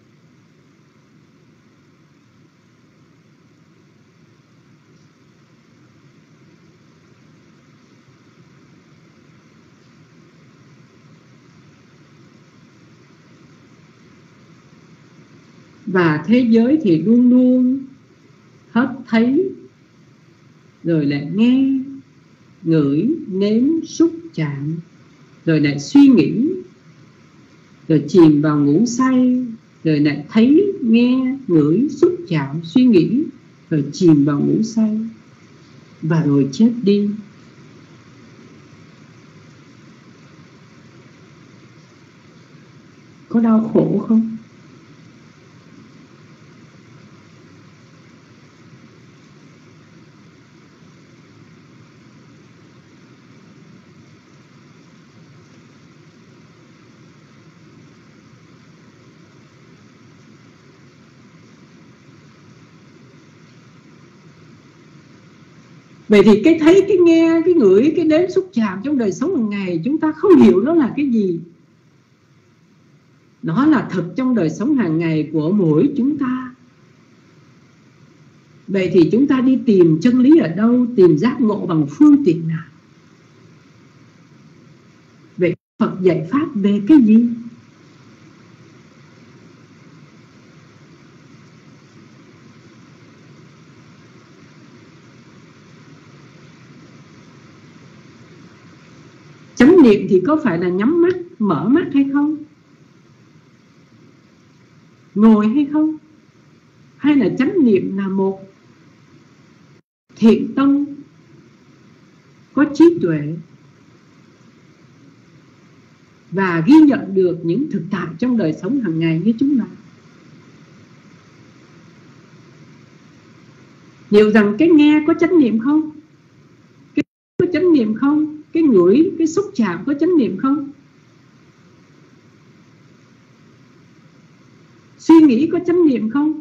Và thế giới thì luôn luôn hết thấy, rồi lại nghe, ngửi, nếm, xúc, chạm, rồi lại suy nghĩ, rồi chìm vào ngủ say, rồi lại thấy, nghe, ngửi, xúc, chạm, suy nghĩ, rồi chìm vào ngủ say, và rồi chết đi. Có đau khổ không? Vậy thì cái thấy, cái nghe, cái ngửi, cái nếm, xúc chạm trong đời sống hàng ngày chúng ta không hiểu nó là cái gì. Nó là thực trong đời sống hàng ngày của mỗi chúng ta. Vậy thì chúng ta đi tìm chân lý ở đâu, tìm giác ngộ bằng phương tiện nào? Vậy Phật dạy pháp về cái gì? Chánh niệm thì có phải là nhắm mắt, mở mắt hay không? Ngồi hay không? Hay là chánh niệm là một thiện tông có trí tuệ và ghi nhận được những thực tại trong đời sống hàng ngày như chúng ta? Liệu rằng cái nghe có chánh niệm không? Cái có chánh niệm không? Cái ngửi, cái xúc chạm có chánh niệm không? Suy nghĩ có chánh niệm không?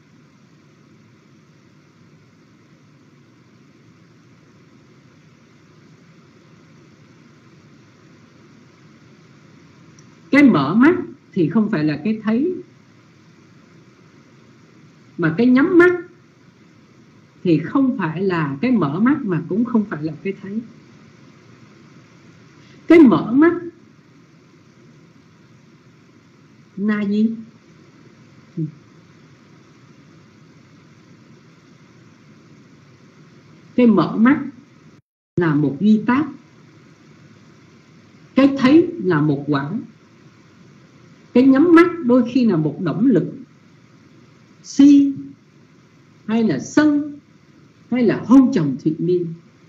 Cái mở mắt thì không phải là cái thấy, mà cái nhắm mắt thì không phải là cái mở mắt, mà cũng không phải là cái thấy. Cái mở mắt là gì? Cái mở mắt là một duy tác, cái thấy là một quãng, cái nhắm mắt đôi khi là một động lực, si hay là sân hay là hôn chồng thụy miên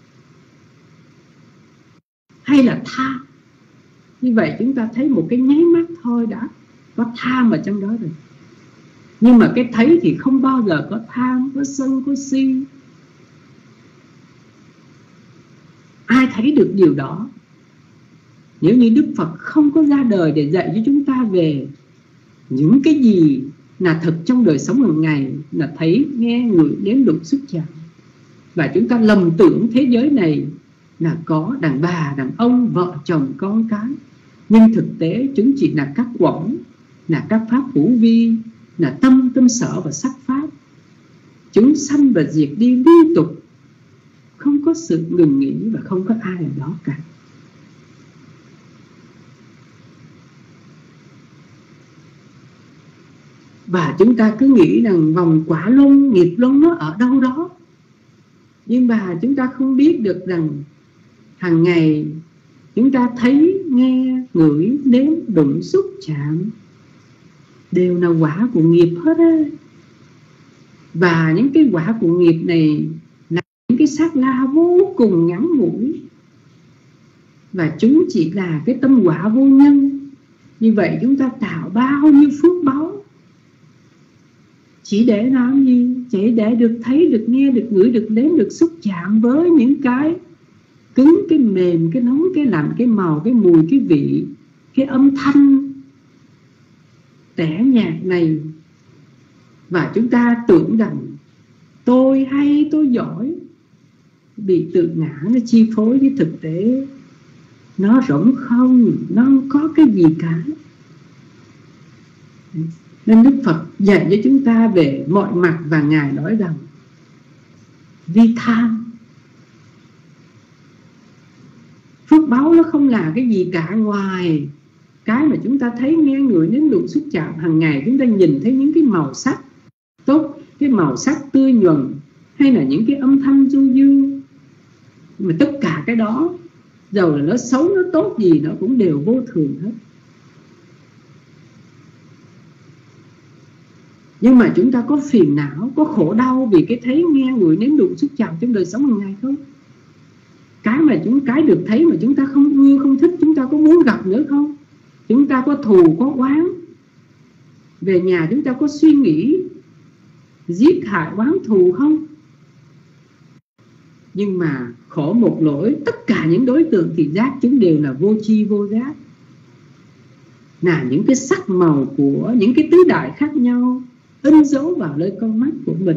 hay là tha. Như vậy chúng ta thấy một cái nháy mắt thôi đã có tham ở trong đó rồi. Nhưng mà cái thấy thì không bao giờ có tham, có sân, có si. Ai thấy được điều đó? Nếu như Đức Phật không có ra đời để dạy cho chúng ta về những cái gì là thực trong đời sống hàng ngày, là thấy, nghe, ngửi, nếm, đụng, xúc chạm, và chúng ta lầm tưởng thế giới này là có đàn bà, đàn ông, vợ, chồng, con cái, nhưng thực tế chúng chỉ là các quẩn, là các pháp hữu vi, là tâm, tâm sở và sắc pháp. Chúng sanh và diệt đi liên tục, không có sự ngừng nghỉ và không có ai ở đó cả. Và chúng ta cứ nghĩ rằng vòng quả luân, nghiệp luân nó ở đâu đó, Nhưng mà chúng ta không biết được rằng hàng ngày chúng ta thấy, nghe, ngửi, nếm, đụng, xúc, chạm đều là quả của nghiệp hết á. Và những cái quả của nghiệp này là những cái sát la vô cùng ngắn ngủi, và chúng chỉ là cái tâm quả vô nhân. Như vậy chúng ta tạo bao nhiêu phước báu chỉ để làm gì? Chỉ để được thấy, được nghe, được ngửi, được nếm, được xúc chạm với những cái cứng, cái mềm, cái nóng, cái lạnh, cái màu, cái mùi, cái vị, cái âm thanh tẻ nhạt này. Và chúng ta tưởng rằng tôi hay, tôi giỏi, bị tự ngã nó chi phối. Với thực tế nó rỗng không, nó không có cái gì cả. Nên Đức Phật dạy cho chúng ta về mọi mặt, và Ngài nói rằng vi tham, phước báu nó không là cái gì cả ngoài cái mà chúng ta thấy, nghe, ngửi, nếm, đụng, xúc chạm hàng ngày. Chúng ta nhìn thấy những cái màu sắc tốt, cái màu sắc tươi nhuần, hay là những cái âm thanh du dương. Mà tất cả cái đó, dầu là nó xấu, nó tốt gì, nó cũng đều vô thường hết. Nhưng mà chúng ta có phiền não, có khổ đau vì cái thấy, nghe, ngửi, nếm, đụng, xúc chạm trong đời sống hàng ngày không? Cái mà chúng cái được thấy mà chúng ta không ưa, không thích, chúng ta có muốn gặp nữa không? Chúng ta có thù, có oán. Về nhà chúng ta có suy nghĩ giết hại, oán thù không? Nhưng mà khổ một lỗi, tất cả những đối tượng thị giác chúng đều là vô tri vô giác, là những cái sắc màu của những cái tứ đại khác nhau in dấu vào nơi con mắt của mình.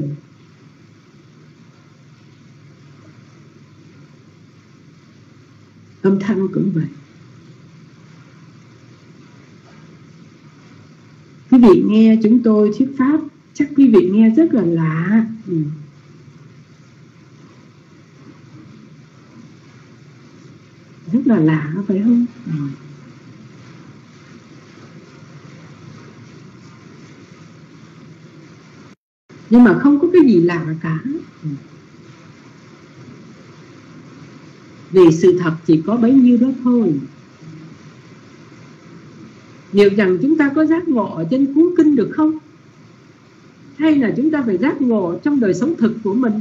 Âm thanh cũng vậy. Quý vị nghe chúng tôi thuyết pháp, chắc quý vị nghe rất là lạ. ừ. Rất là lạ, phải không? ừ. Nhưng mà không có cái gì lạ cả. ừ. Vì sự thật chỉ có bấy nhiêu đó thôi. Liệu rằng chúng ta có giác ngộ ở trên cuốn kinh được không? Hay là chúng ta phải giác ngộ trong đời sống thực của mình?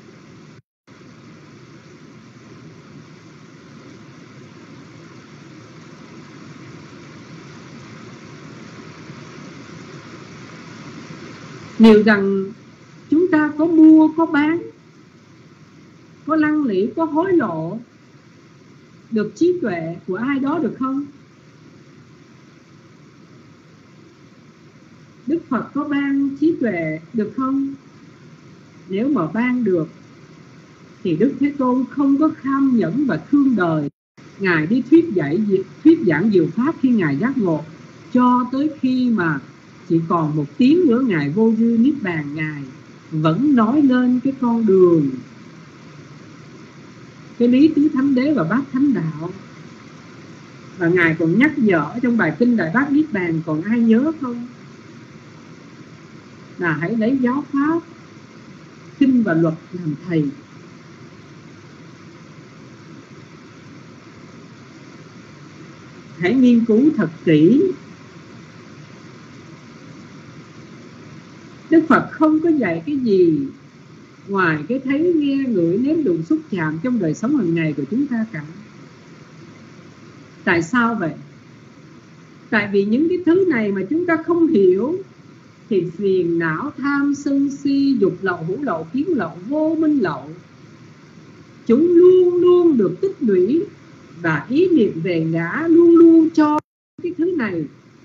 Liệu rằng chúng ta có mua, có bán, có lăng lỉ, có hối lộ được trí tuệ của ai đó được không? Đức Phật có ban trí tuệ được không? Nếu mà ban được thì Đức Thế Tôn không có kham nhẫn và thương đời. Ngài đi thuyết dạy, thuyết giảng diệu pháp khi Ngài giác ngộ, cho tới khi mà chỉ còn một tiếng nữa Ngài vô dư niết bàn, Ngài vẫn nói lên cái con đường, cái lý tứ thánh đế và bát thánh đạo. Và Ngài còn nhắc nhở trong bài kinh Đại Bát Niết Bàn, còn ai nhớ không? Là hãy lấy giáo pháp, kinh và luật làm thầy. Hãy nghiên cứu thật kỹ. Đức Phật không có dạy cái gì ngoài cái thấy, nghe, ngửi, nếm, đụng, xúc chạm trong đời sống hàng ngày của chúng ta cả. Tại sao vậy? Tại vì những cái thứ này mà chúng ta không hiểu thì phiền não, tham, sân, si, dục lậu, hữu lậu, kiến lậu, vô minh lậu, chúng luôn luôn được tích lũy, và ý niệm về ngã luôn luôn cho cái thứ này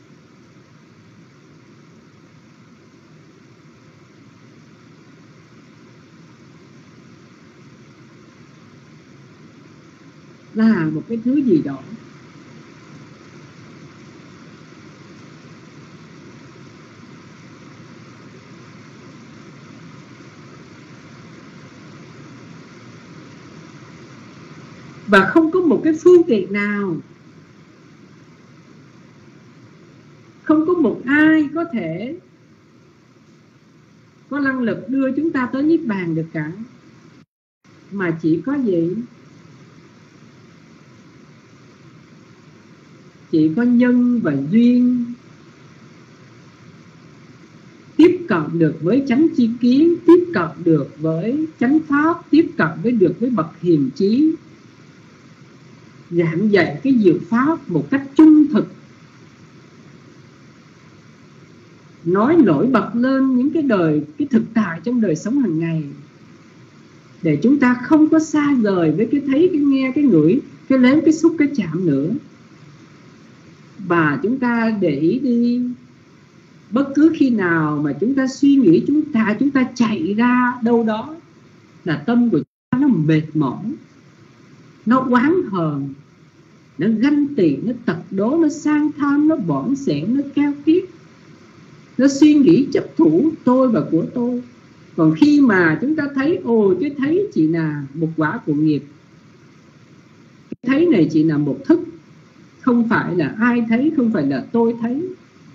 là một cái thứ gì đó. Và không có một cái phương tiện nào, không có một ai có thể có năng lực đưa chúng ta tới niết bàn được cả. mà chỉ có gì? Chỉ có nhân và duyên tiếp cận được với chánh chi kiến, tiếp cận được với chánh pháp, tiếp cận với được với bậc hiền trí, giảng dạy cái diệu pháp một cách trung thực, nói nổi bật lên những cái đời, cái thực tại trong đời sống hàng ngày, để chúng ta không có xa rời với cái thấy, cái nghe, cái ngửi, cái nếm, cái xúc, cái chạm nữa. Và chúng ta để ý đi, bất cứ khi nào mà chúng ta suy nghĩ, chúng ta chúng ta chạy ra đâu đó, là tâm của chúng ta nó mệt mỏi, nó oán hờn, nó ganh tị, nó tật đố, nó sang tham, nó bỏng sẻn, nó keo kiết, nó suy nghĩ chấp thủ tôi và của tôi. Còn khi mà chúng ta thấy, ồ, cái thấy chỉ là một quả của nghiệp, cái thấy này chỉ là một thức, không phải là ai thấy, không phải là tôi thấy.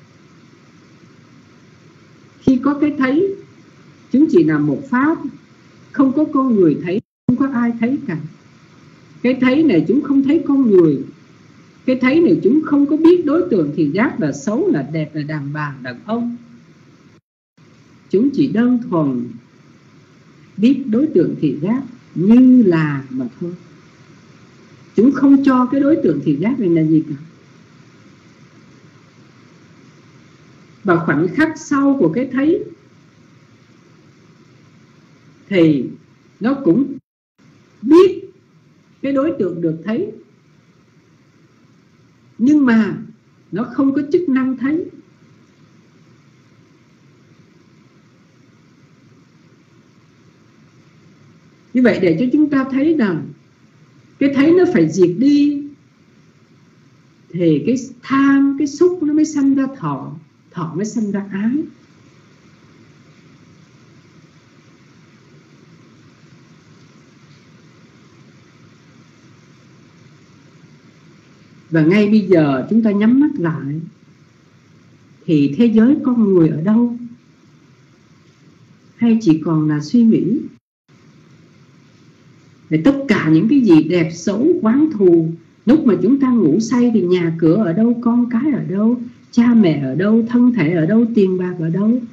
Khi có cái thấy, chúng chỉ là một pháp, không có con người thấy, không có ai thấy cả. Cái thấy này chúng không thấy con người, cái thấy này chúng không có biết đối tượng thị giác là xấu, là đẹp, là đàn bà, đàn ông. Chúng chỉ đơn thuần biết đối tượng thị giác như là mà thôi. Chúng không cho cái đối tượng thị giác này là gì cả. Và khoảnh khắc sau của cái thấy thì nó cũng biết cái đối tượng được thấy, nhưng mà nó không có chức năng thấy. Như vậy để cho chúng ta thấy rằng cái thấy nó phải diệt đi, thì cái tham, cái xúc nó mới sanh ra thọ, thọ mới sanh ra ái. Và ngay bây giờ chúng ta nhắm mắt lại, thì thế giới con người ở đâu? Hay chỉ còn là suy nghĩ? Để tất cả những cái gì đẹp xấu, oán thù, lúc mà chúng ta ngủ say thì nhà cửa ở đâu, con cái ở đâu, cha mẹ ở đâu, thân thể ở đâu, tiền bạc ở đâu?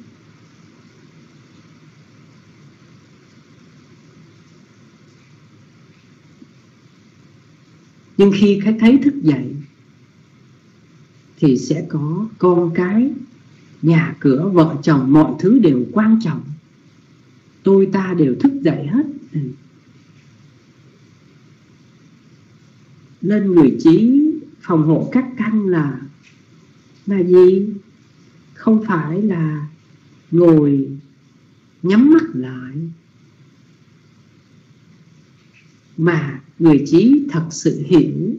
Nhưng khi cái thấy thức dậy thì sẽ có con cái, nhà cửa, vợ chồng, mọi thứ đều quan trọng. Tôi ta đều thức dậy hết. Lên người trí phòng hộ các căn là là gì? Không phải là ngồi nhắm mắt lại, mà người trí thật sự hiểu,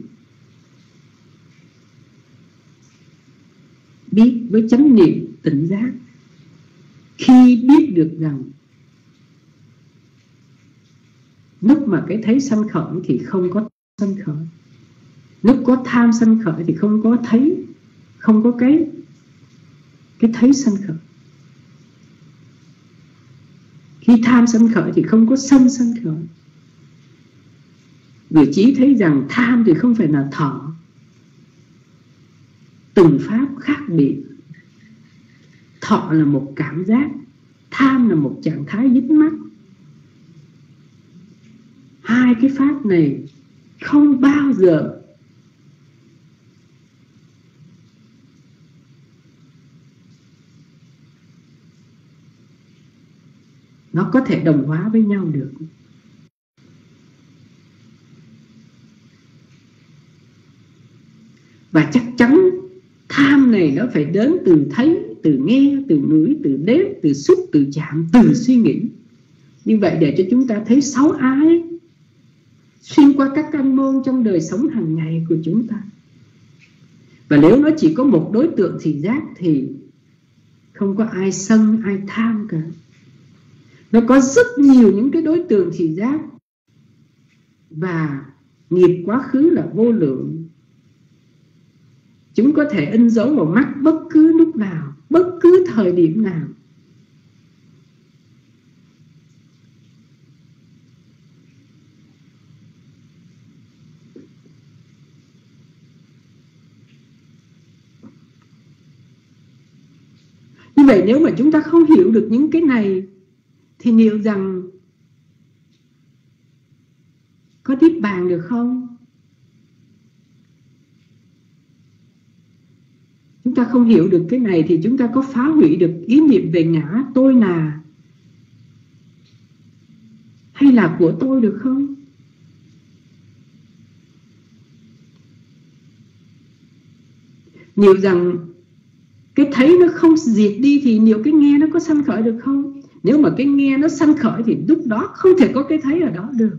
biết với chánh niệm tỉnh giác. Khi biết được rằng lúc mà cái thấy sanh khởi thì không có sanh khởi, lúc có tham sanh khởi thì không có thấy, không có cái cái thấy sanh khởi. Khi tham sanh khởi thì không có sân sanh khởi. Người trí thấy rằng tham thì không phải là thọ, từng pháp khác biệt. Thọ là một cảm giác, tham là một trạng thái dính mắc. Hai cái pháp này không bao giờ nó có thể đồng hóa với nhau được. Và chắc chắn tham này nó phải đến từ thấy, từ nghe, từ ngửi, từ đếm, từ xúc, từ chạm, từ suy nghĩ. Như vậy để cho chúng ta thấy sáu ái xuyên qua các căn môn trong đời sống hàng ngày của chúng ta. Và nếu nó chỉ có một đối tượng thị giác thì không có ai sân, ai tham cả. Nó có rất nhiều những cái đối tượng thị giác, và nghiệp quá khứ là vô lượng. Chúng có thể in dấu vào mắt bất cứ lúc nào, bất cứ thời điểm nào. Như vậy nếu mà chúng ta không hiểu được những cái này thì liệu rằng có tiếp bàn được không? Chúng ta không hiểu được cái này thì chúng ta có phá hủy được ý niệm về ngã tôi là hay là của tôi được không? Liệu rằng cái thấy nó không diệt đi thì liệu cái nghe nó có sanh khởi được không? Nếu mà cái nghe nó sanh khởi thì lúc đó không thể có cái thấy ở đó được.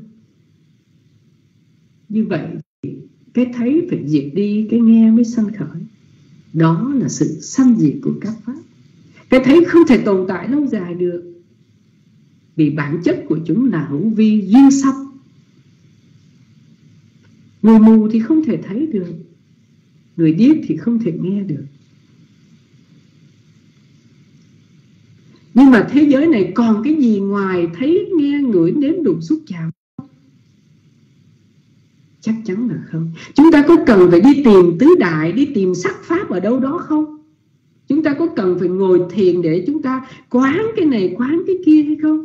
Như vậy cái thấy phải diệt đi, cái nghe mới sanh khởi. Đó là sự sanh diệt của các pháp. Cái thấy không thể tồn tại lâu dài được, vì bản chất của chúng là hữu vi duyên sanh. Người mù thì không thể thấy được, người điếc thì không thể nghe được. Nhưng mà thế giới này còn cái gì ngoài thấy, nghe, ngửi, nếm, đụng, xúc, chạm? Chắc chắn là không. Chúng ta có cần phải đi tìm tứ đại, đi tìm sắc pháp ở đâu đó không? Chúng ta có cần phải ngồi thiền để chúng ta quán cái này, quán cái kia hay không?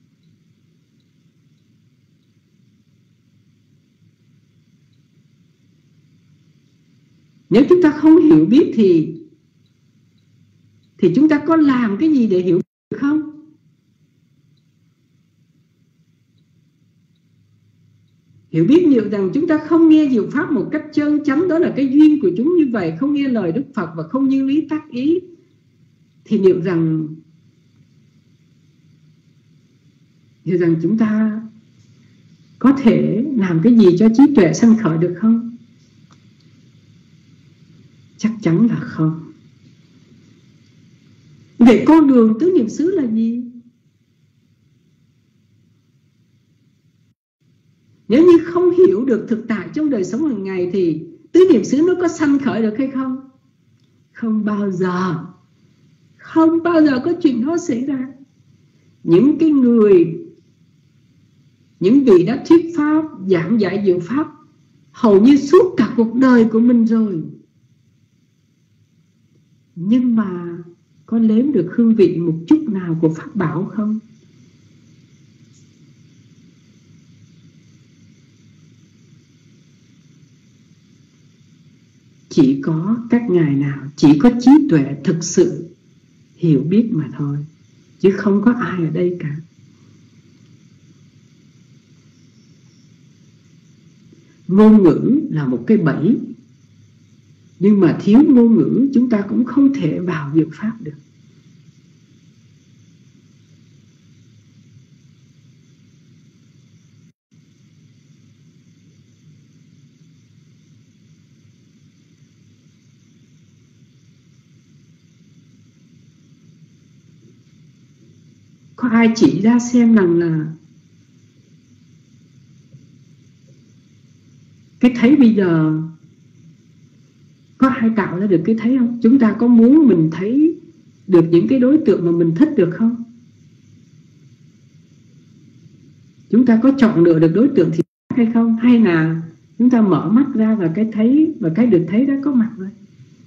Nếu chúng ta không hiểu biết thì Thì chúng ta có làm cái gì để hiểu được không? Hiểu biết nhiều rằng chúng ta không nghe diệu pháp một cách chân chánh, đó là cái duyên của chúng như vậy, không nghe lời Đức Phật và không như lý tác ý, thì liệu rằng liệu rằng chúng ta có thể làm cái gì cho trí tuệ sanh khởi được không? Chắc chắn là không. Vậy con đường tứ niệm xứ là gì? Nếu như không hiểu được thực tại trong đời sống hàng ngày thì tứ niệm xứ nó có sanh khởi được hay không? Không bao giờ. Không bao giờ có chuyện đó xảy ra. Những cái người, những vị đã thuyết pháp, giảng dạy diệu pháp hầu như suốt cả cuộc đời của mình rồi, nhưng mà có nếm được hương vị một chút nào của pháp bảo không? Chỉ có các ngài nào, chỉ có trí tuệ thực sự hiểu biết mà thôi, chứ không có ai ở đây cả. Ngôn ngữ là một cái bẫy, nhưng mà thiếu ngôn ngữ chúng ta cũng không thể vào diệu pháp được. Có ai chỉ ra xem rằng là cái thấy bây giờ có ai tạo ra được cái thấy không? Chúng ta có muốn mình thấy được những cái đối tượng mà mình thích được không? Chúng ta có chọn lựa được đối tượng thì hay không? Hay là chúng ta mở mắt ra và cái thấy và cái được thấy đó có mặt rồi?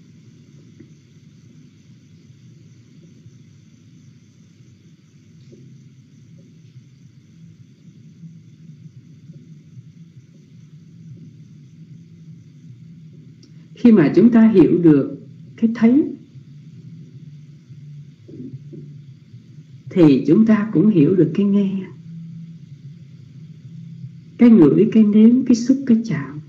Khi mà chúng ta hiểu được cái thấy thì chúng ta cũng hiểu được cái nghe, cái ngửi, cái nếm, cái xúc, cái chạm.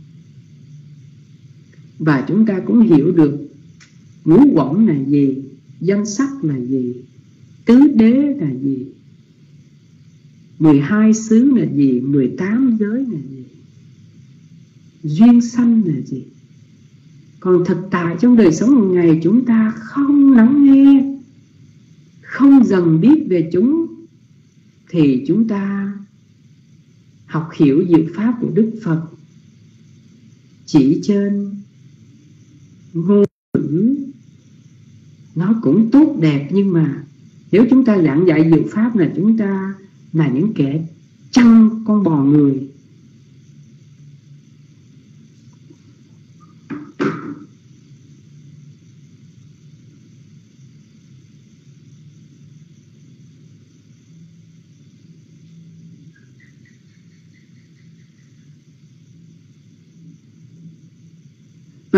Và chúng ta cũng hiểu được ngũ uẩn là gì, danh sắc là gì, tứ đế là gì, mười hai xứ là gì, mười tám giới là gì, duyên sanh là gì. Còn thực tại trong đời sống hàng ngày chúng ta không lắng nghe, không dần biết về chúng, thì chúng ta học hiểu diệu pháp của Đức Phật chỉ trên ngôn ngữ nó cũng tốt đẹp, nhưng mà nếu chúng ta giảng dạy diệu pháp là chúng ta là những kẻ chăn con bò người.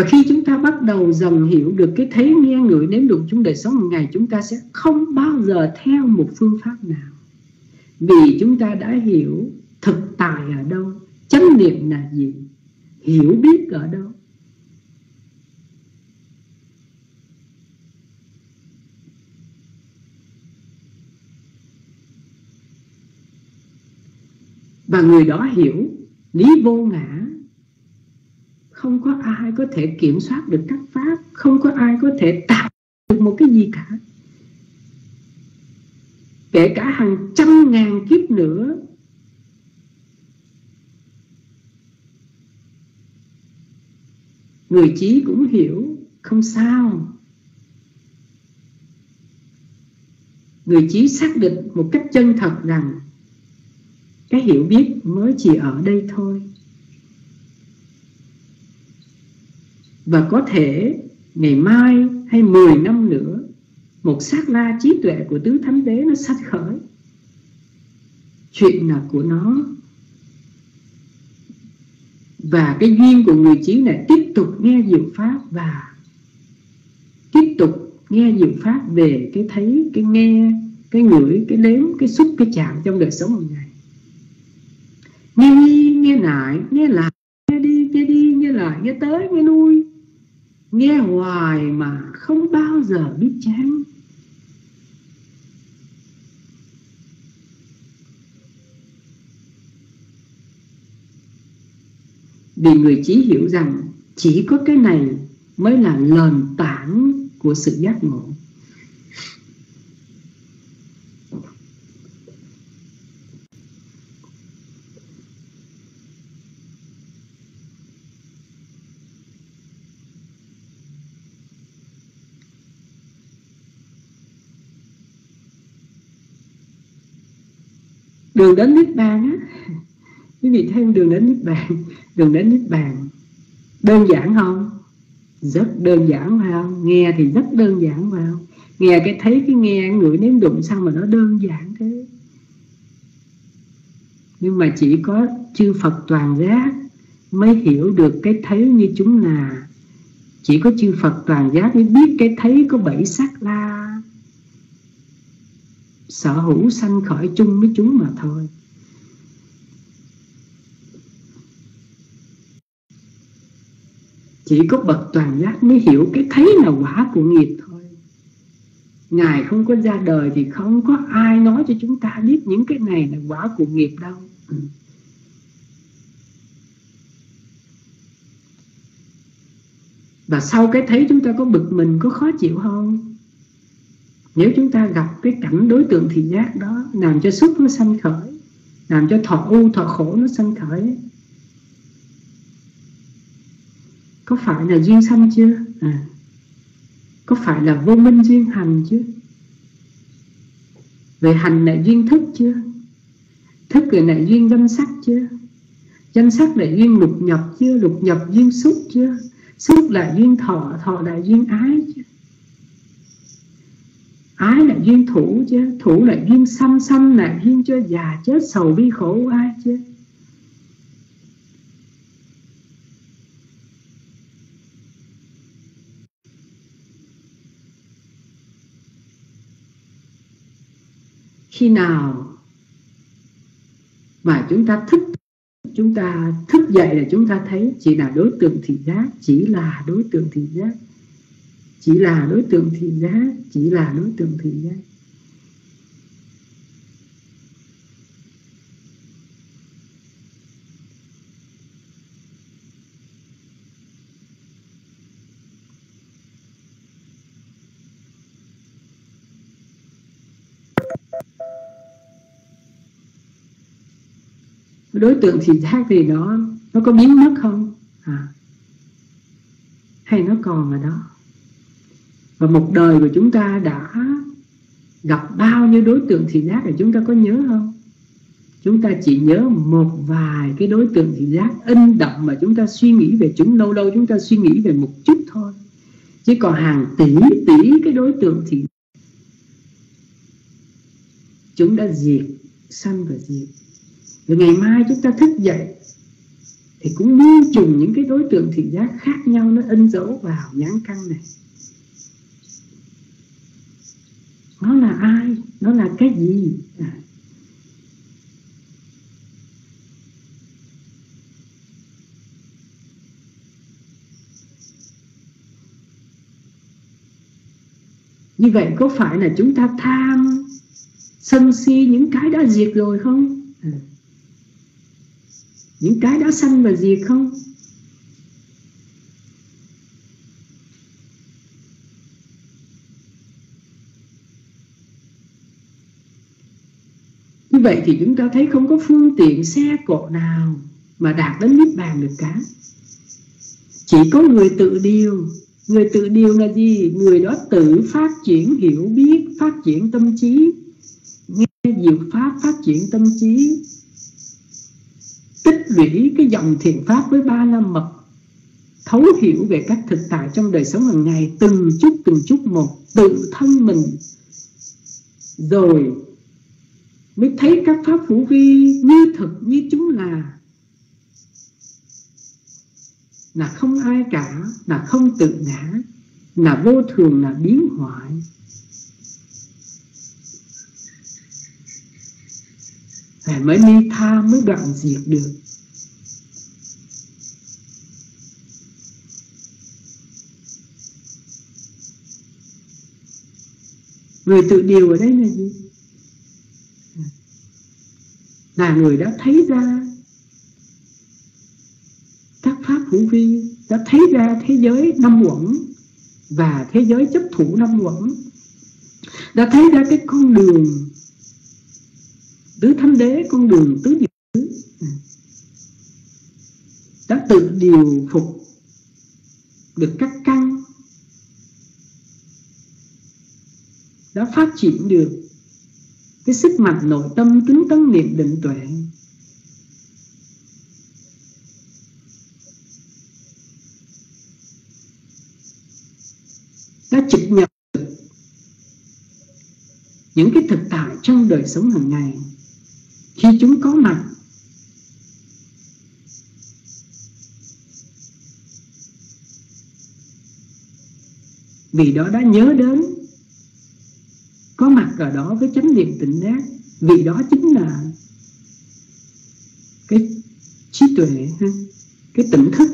Và khi chúng ta bắt đầu dần hiểu được cái thấy nghe ngửi nếm đụng trong đời sống một ngày, chúng ta sẽ không bao giờ theo một phương pháp nào, vì chúng ta đã hiểu thực tại ở đâu, chánh niệm là gì, hiểu biết ở đâu. Và người đó hiểu lý vô ngã, không có ai có thể kiểm soát được các pháp, không có ai có thể tạo được một cái gì cả. Kể cả hàng trăm ngàn kiếp nữa, người trí cũng hiểu không sao. Người trí xác định một cách chân thật rằng cái hiểu biết mới chỉ ở đây thôi. Và có thể ngày mai hay mười năm nữa, một sát la trí tuệ của tứ thánh đế nó sanh khởi. Chuyện là của nó. Và cái duyên của người trí này tiếp tục nghe diệu pháp, và tiếp tục nghe diệu pháp về cái thấy, cái nghe, cái ngửi, cái nếm, cái xúc, cái chạm trong đời sống hàng ngày. Nghe đi, nghe lại, nghe lại, nghe đi, nghe đi, nghe lại, nghe tới, nghe lui. Nghe hoài mà không bao giờ biết chán. Vì người trí hiểu rằng chỉ có cái này mới là nền tảng của sự giác ngộ. Đường đến Niết Bàn á, quý vị thêm đường đến Niết Bàn. Đường đến Niết Bàn đơn giản không? Rất đơn giản phải không? Nghe thì rất đơn giản phải không? Nghe cái thấy, cái nghe, ngửi nếm đụng, sao mà nó đơn giản thế? Nhưng mà chỉ có chư Phật toàn giác mới hiểu được cái thấy như chúng là. Chỉ có chư Phật toàn giác mới biết cái thấy có bảy sát la sở hữu sanh khởi chung với chúng mà thôi. Chỉ có bậc toàn giác mới hiểu cái thấy là quả của nghiệp thôi. Ngài không có ra đời thì không có ai nói cho chúng ta biết những cái này là quả của nghiệp đâu. ừ. Và sau cái thấy chúng ta có bực mình, có khó chịu không? Nếu chúng ta gặp cái cảnh đối tượng thị giác đó, làm cho xúc nó sanh khởi, làm cho thọ u, thọ khổ nó sanh khởi, có phải là duyên sanh chưa? À, có phải là vô minh duyên hành chưa? Về hành là duyên thức chưa? Thức rồi là duyên danh sắc chưa? Danh sắc là duyên lục nhập chưa? Lục nhập duyên xúc chưa? Xúc là duyên thọ, thọ là duyên ái chưa? Ái là duyên thủ chứ? Thủ là duyên sanh, sanh là duyên cho già chết sầu bi khổ ai chứ? Khi nào mà chúng ta thức, chúng ta thức dậy là chúng ta thấy chỉ là đối tượng thị giác, chỉ là đối tượng thị giác, chỉ là đối tượng thị giác, chỉ là đối tượng thị giác. Đối tượng thị giác thì nó nó có biến mất không? À, hay nó còn ở đó? Và một đời của chúng ta đã gặp bao nhiêu đối tượng thị giác thì chúng ta có nhớ không? Chúng ta chỉ nhớ một vài cái đối tượng thị giác in đậm mà chúng ta suy nghĩ về chúng, lâu lâu chúng ta suy nghĩ về một chút thôi. Chứ còn hàng tỷ tỷ cái đối tượng thị chúng đã diệt, sanh và diệt. Rồi ngày mai chúng ta thức dậy, thì cũng muôn trùng những cái đối tượng thị giác khác nhau nó in dấu vào nhãn căn này. Nó là ai? Nó là cái gì? À. Như vậy có phải là chúng ta tham, sân si những cái đã diệt rồi không? À. Những cái đã sanh và diệt không? Như vậy thì chúng ta thấy không có phương tiện xe cộ nào mà đạt đến niết bàn được cả. Chỉ có người tự điều. Người tự điều là gì? Người đó tự phát triển hiểu biết, phát triển tâm trí, nghe diệu pháp, phát triển tâm trí, tích lũy cái dòng thiện pháp với ba la mật, thấu hiểu về các thực tại trong đời sống hàng ngày, từng chút từng chút một, tự thân mình, rồi mới thấy các pháp hữu vi như thực như chúng là là không ai cả, là không tự ngã, là vô thường, là biến hoại. Phải mới ni tha mới đoạn diệt được. Người tự điều ở đây là gì? Là người đã thấy ra các pháp hữu vi, đã thấy ra thế giới năm uẩn và thế giới chấp thủ năm uẩn, đã thấy ra cái con đường tứ thánh đế, con đường tứ diệu tứ, đã tự điều phục được các căn, đã phát triển được cái sức mạnh nội tâm tính tấn niệm định tuệ. Đã trực nhập được những cái thực tại trong đời sống hàng ngày khi chúng có mặt. Vì đó đã nhớ đến, có mặt ở đó với chánh niệm tỉnh giác. Vì đó chính là cái trí tuệ, cái tỉnh thức.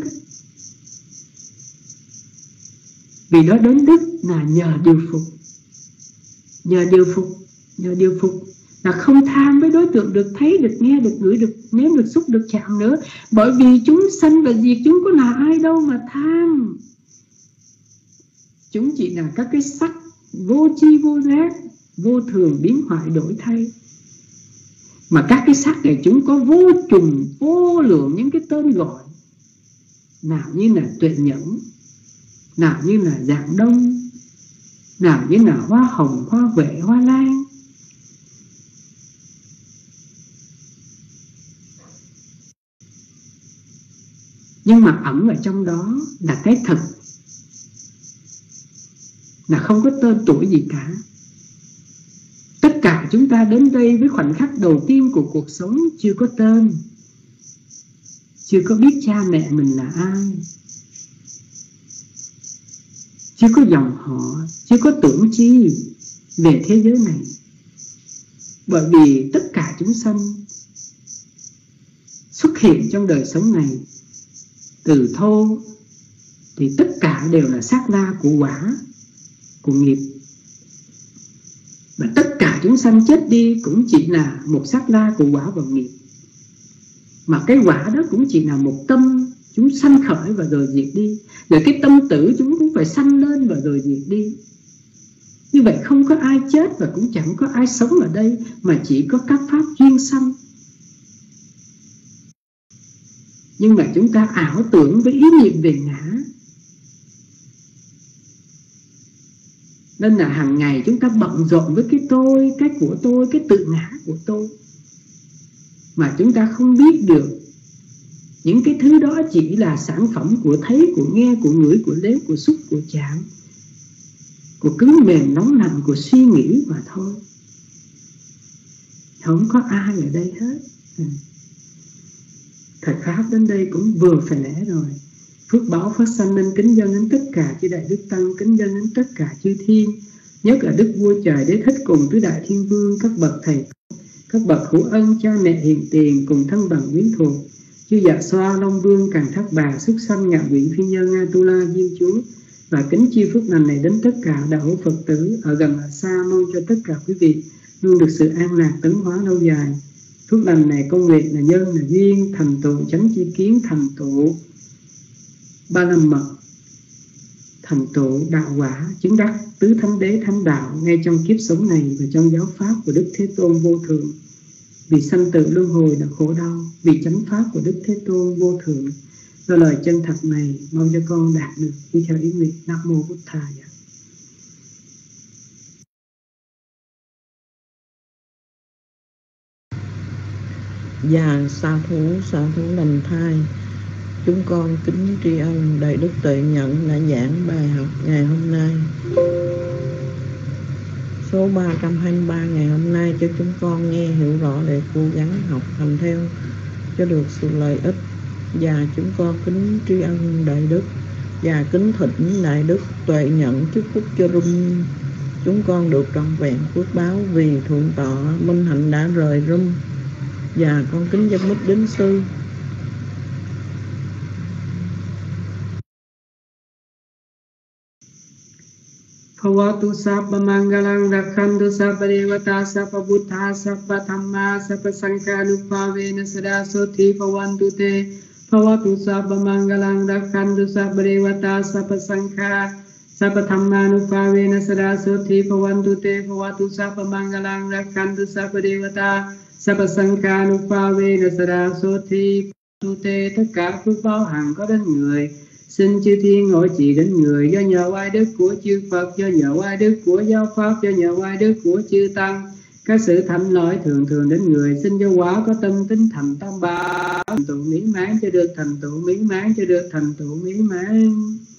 Vì đó đến đức là nhờ điều phục. Nhờ điều phục, nhờ điều phục là không tham với đối tượng được thấy, được nghe, được ngửi, được nếm, được xúc, được chạm nữa. Bởi vì chúng sanh và diệt, chúng có là ai đâu mà tham. Chúng chỉ là các cái sắc vô tri vô giác, vô thường biến hoại đổi thay. Mà các cái sắc này chúng có vô trùng, vô lượng những cái tên gọi. Nào như là tuệ nhẫn, nào như là dạng đông, nào như là hoa hồng, hoa huệ, hoa lan. Nhưng mà ẩn ở trong đó là cái thật, là không có tên tuổi gì cả. Tất cả chúng ta đến đây với khoảnh khắc đầu tiên của cuộc sống chưa có tên, chưa có biết cha mẹ mình là ai, chưa có dòng họ, chưa có tưởng chi về thế giới này. Bởi vì tất cả chúng sanh xuất hiện trong đời sống này từ thô thì tất cả đều là sát na của quả, của nghiệp. Và tất cả chúng sanh chết đi cũng chỉ là một sát na của quả và nghiệp. Mà cái quả đó cũng chỉ là một tâm chúng sanh khởi và rồi diệt đi. Rồi cái tâm tử chúng cũng phải sanh lên và rồi diệt đi. Như vậy không có ai chết và cũng chẳng có ai sống ở đây, mà chỉ có các pháp duyên sanh. Nhưng mà chúng ta ảo tưởng với ý niệm về ngã, nên là hàng ngày chúng ta bận rộn với cái tôi, cái của tôi, cái tự ngã của tôi, mà chúng ta không biết được những cái thứ đó chỉ là sản phẩm của thấy, của nghe, của ngửi, của nếm, của xúc, của chạm, của cứng mềm nóng nặng, của suy nghĩ mà thôi. Không có ai ở đây hết. Thời Pháp đến đây cũng vừa phải lẽ rồi. Phước báo phát sanh nên kính dâng đến tất cả chư Đại Đức Tăng, kính dâng đến tất cả chư Thiên, nhất là Đức Vua Trời Đế Thích cùng tứ Đại Thiên Vương, các bậc thầy, các bậc hữu ân, cha mẹ hiền tiền cùng thân bằng quyến thuộc, chư Dạ Xoa, Long Vương, Càn Thác Bà, Súc Sanh, Ngạ Quyện, Phi Nhân, Atula, Diêm Chúa, và kính chia phước lành này đến tất cả đạo hữu Phật tử ở gần ở xa, mong cho tất cả quý vị luôn được sự an lạc tấn hóa lâu dài. Phước lành này công nguyện là nhân, là duyên, thành tựu chánh chi kiến, thành tựu ba la mật, thành tựu đạo quả, chứng đắc tứ thánh đế thánh đạo ngay trong kiếp sống này và trong giáo pháp của Đức Thế Tôn vô thượng. Vì sanh tử luân hồi là khổ đau, vì chánh pháp của Đức Thế Tôn vô thượng. Do lời chân thật này mong cho con đạt được đi theo ý nguyện. Nam mô Bụt Thầy. Và sa thú sa thú lành thai, chúng con kính tri ân Đại Đức Tuệ Nhẫn đã giảng bài học ngày hôm nay số ba trăm hai mươi ba ngày hôm nay cho chúng con nghe hiểu rõ để cố gắng học hành theo cho được sự lợi ích. Và chúng con kính tri ân Đại Đức và kính thỉnh Đại Đức Tuệ Nhẫn chúc phúc cho Rum chúng con được trọn vẹn phước báo vì thượng tọa Minh Hạnh đã rời Rum. Và con kính dâng mít đến sư. Bhavatu sabba mangalang rakhantu sabba devata sabba buddha sabba dhamma sabba sankhanupavena sada soti bhavantu te. Bhavatu sabba mangalang rakhantu sabba devata sabba sankha sabba dhammanupavena sada soti bhavantu te. Bhavatu sabba mangalang rakhantu sabba devata sabba sankhanupavena sada soti bhavantu te. Tất cả phước báo hằng có đến người, xin chư thiên ngồi trị đến người, do nhờ oai đức của chư Phật, do nhờ oai đức của giáo pháp, do nhờ oai đức của chư tăng, các sự thạnh lỗi thường thường đến người. Xin do quả có tâm tính thành tam bảo, thành tựu miễn mãn cho được thành tựu miễn mãn cho được thành tựu miễn mãn.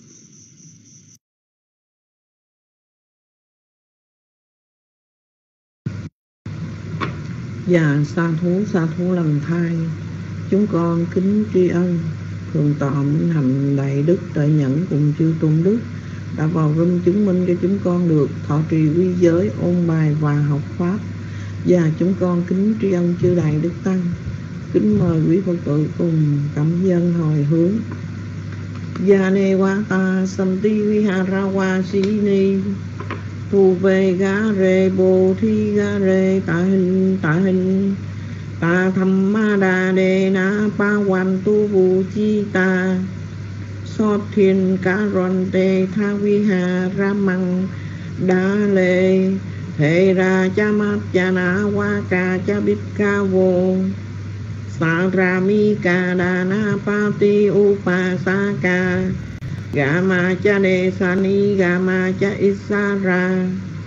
Và sa thú sa thú lành thai, chúng con kính tri ân Thượng tọa Minh Hạnh Đại Đức Tuệ Nhẫn cùng chư tôn đức đã vào Rum chứng minh cho chúng con được thọ trì quy giới, ôn bài và học pháp. Và chúng con kính tri ân chư Đại Đức Tăng. Kính mời quý Phật tử cùng cảm dân hồi hướng. Yane wata santi viharawa sini tu về ga re bồ thi ga re ta hình ta hình ta tham ma đà đề na pa hoàn tu vu chi ta so thiên ca ron tê tha vi hà ra măng đa lê thề ra cha mát cha na wa ca cha bít ca vô sa ra mi ca đà na pa ti u pa sa ca ga ma cha đề sa ni ga ma cha isa ra